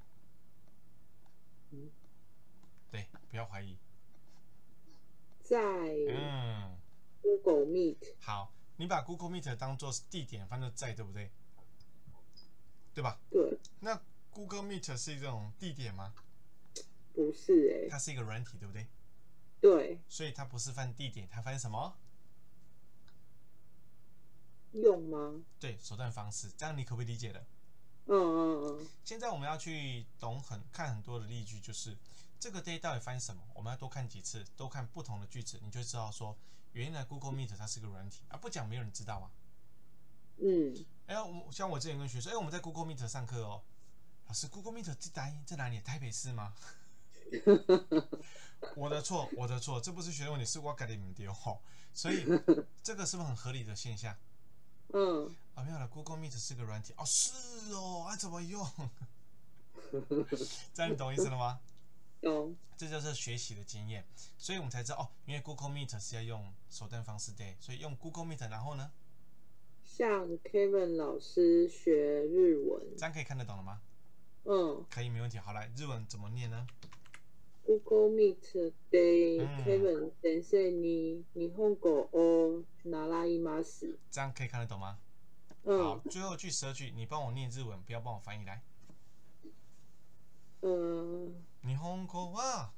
对，不要怀疑。 在Google Meet。 好，你把 Google Meet 当做地点翻作在，对不对？对吧？ 对。 那 Google Meet 是一种地点吗？ 不是它是一个软体，对不对？ 对。 所以它不是翻地点，它翻什么？ 用吗？ 对，手段方式，这样你可不可以理解了？现在我们要去看很多的例句，就是这个 day 到底翻什么？我们要多看几次，多看不同的句子，你就知道说，原来 Google Meet 它是个软体啊，不讲没有人知道啊。像我之前跟学生，我们在 Google Meet 上课哦，老师 Google Meet 在哪里？台北市吗？我的错，这不是学生问题，是我改的你们丢吼，所以这个是不是很合理的现象？没有了 ，Google Meet 是个软体哦，是哦，怎么用？这样你懂意思了吗？ 懂。 这就是学习的经验，所以我们才知道哦，因为 Google Meet 是要用手段方式的，所以用 Google Meet， 然后呢？ 向 Kevin 老师学日文， 这样可以看得懂了吗？可以，没问题。好，来，日文怎么念呢？ Google Meet で Kevin 先生に日本語を習います。 这样可以看得懂吗？好，最后句12句，你帮我念日文，不要帮我翻译来。日本語は，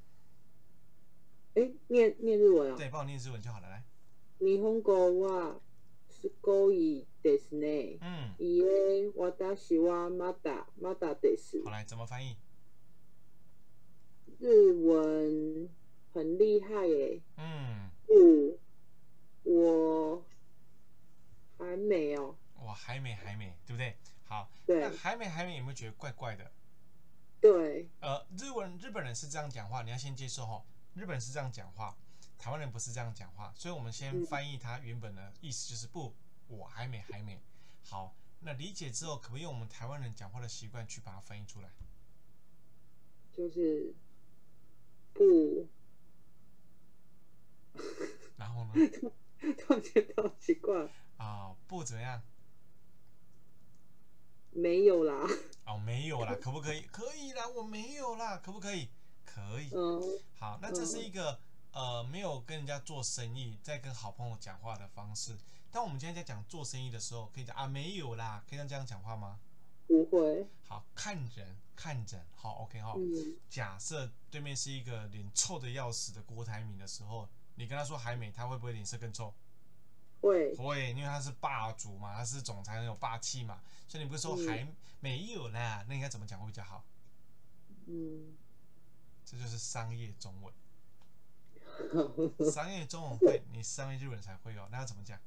念日文啊？ 对，帮我念日文就好了，来。 日本語はすごいですね。いえ、私はまだです。 好，来，怎么翻译？ 日文很厉害耶。我还没哦。 我还没，对不对？好， 对。 那还没有没有觉得怪怪的？ 对。 日本人是这样讲话，你要先接受吼。日本人是这样讲话，台湾人不是这样讲话，所以我们先翻译它原本的意思，就是不，我还没。好，那理解之后，可不可以用我们台湾人讲话的习惯去把它翻译出来？ 就是不。 然后呢？ 突然觉得好奇怪。 不怎么样？ 没有啦。 没有啦，可不可以？可以啦，我没有啦，可不可以？可以。好，那这是一个没有跟人家做生意，在跟好朋友讲话的方式。当我们今天在讲做生意的时候，可以讲没有啦，可以这样讲话吗？ 不会。 好，看人，好 ，OK 哈。假设对面是一个脸臭的要死的郭台铭的时候，你跟他说还没，他会不会脸色更臭？ 会， 因为他是霸主嘛，他是总裁，很有霸气嘛，所以你不是说还没有啦，那应该怎么讲会比较好？这就是商业中文。商业中文会，你商业日文才会哦。那要怎么讲？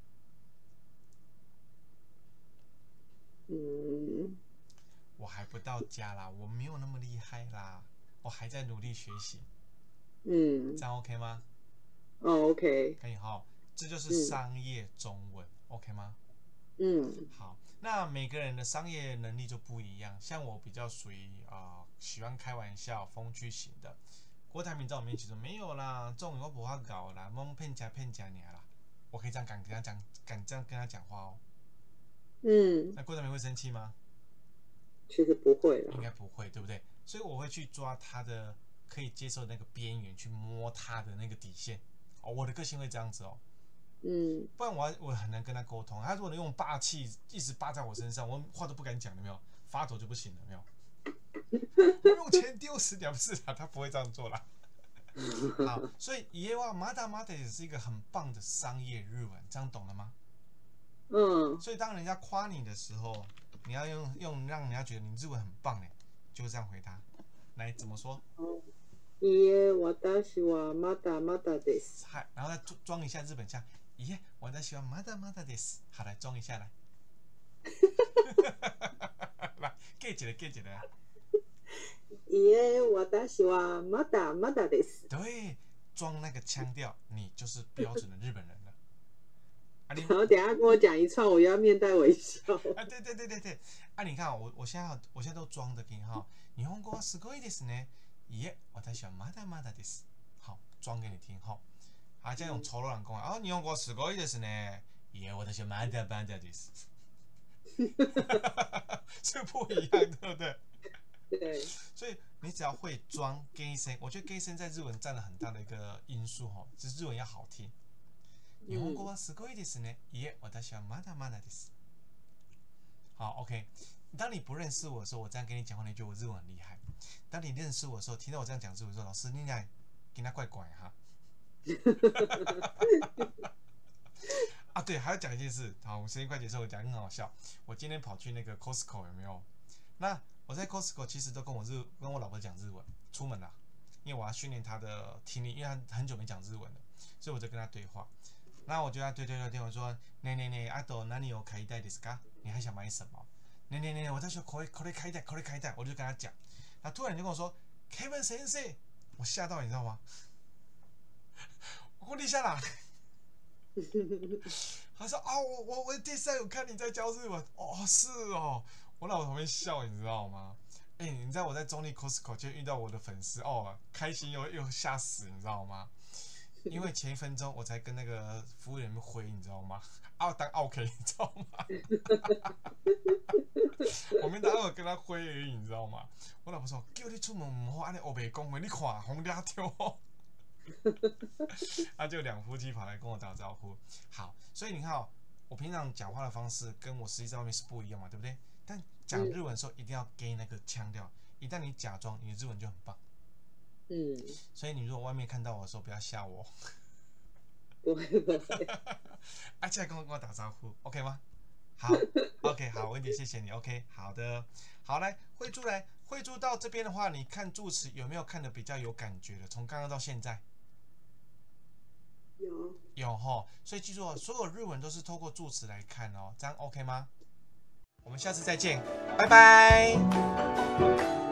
我还不到家啦，我没有那么厉害啦，我还在努力学习。这样 OK 吗 ？OK。 可以哈。这就是商业中文，OK 吗？好，那每个人的商业能力就不一样，像我比较属于喜欢开玩笑、风趣型的。郭台铭在我面前说没有啦，这种我不会搞啦，蒙骗假你啦，我可以这样敢这样跟他讲话哦。那郭台铭会生气吗？ 其实不会啦， 应该不会，对不对？所以我会去抓他的可以接受的那个边缘，去摸他的那个底线。我的个性会这样子哦。不然我很难跟他沟通。他如果能用霸气一直霸在我身上，我话都不敢讲，有没有？发抖就不行了，有没有？ 我用钱丢死你，不是啦，他不会这样做啦。好，所以家はまだまだ也是一个很棒的商业日文，这样懂了吗？所以当人家夸你的时候，你要用让人家觉得你日文很棒嘞，就这样回答。来，怎么说？ 家私はまだまだです。 嗨，然后再装一下日本腔。家私はまだまだです。好，来装一下来。来，get 一个。家私はまだまだです。 对，装那个腔调，你就是标准的日本人了。 然后等一下跟我讲一串，我又要面带微笑。 对。你看我现在都装的给你哈。日本語はすごいですね。私はまだまだです。好，装给你听哈。这样用抽肉人讲啊，日本語はすごいですね。私はまだまだです。是不一样，对不对？ 对。 所以你只要会装 gay 声，我觉得 gay 声在日文占了很大的一个因素哈，就是日文要好听。日本語はすごいですね。私はまだまだです。好 ，OK。当你不认识我的时候，我这样跟你讲话，你觉得我日文很厉害。当你认识我的时候，听到我这样讲日文，说老师你来跟他怪怪哈。啊，对，还要讲一件事。好，我时间快结束，我讲很好笑。我今天跑去那个 Costco 有没有？那我在 Costco 其实都跟我老婆讲日文，出门啦，因为我要训练她的听力，因为她很久没讲日文了，所以我就跟她对话。那我就跟她对，我说，ね、あと何を買いたいですか？你还想买什么？ね、我在说これ買いたい，我就跟她讲。她突然就跟我说 ，Kevin 先生，我吓到你知道吗？我说你下啦。他说啊，我第三有看你在教日文，哦是哦，我老婆旁边笑，你知道吗？你知道我在中立 Costco 就遇到我的粉丝哦，开心又吓死，你知道吗？因为前1分钟我才跟那个服务员们回，你知道吗？我当 OK， 你知道吗？我们当我跟他回而已，你知道吗？我老婆说叫你出门唔好安尼黑白讲话，你看红抓掉哦。就2夫妻跑来跟我打招呼。好，所以你看哦，我平常讲话的方式跟我实际在外面是不一样嘛，对不对？但讲日文的时候一定要给那个腔调，一旦你假装，你的日文就很棒。所以你如果外面看到我的时候，不要吓我。 不会。 进来跟我打招呼 ，OK 吗？好 ，OK， 好，文姐，谢谢你 ，OK， 好的，好，来，慧珠到这边的话，你看助词有没有看得比较有感觉的？从刚刚到现在。有齁，所以记住哦，所有日文都是透过助词来看哦，这样 OK 吗？我们下次再见，拜拜。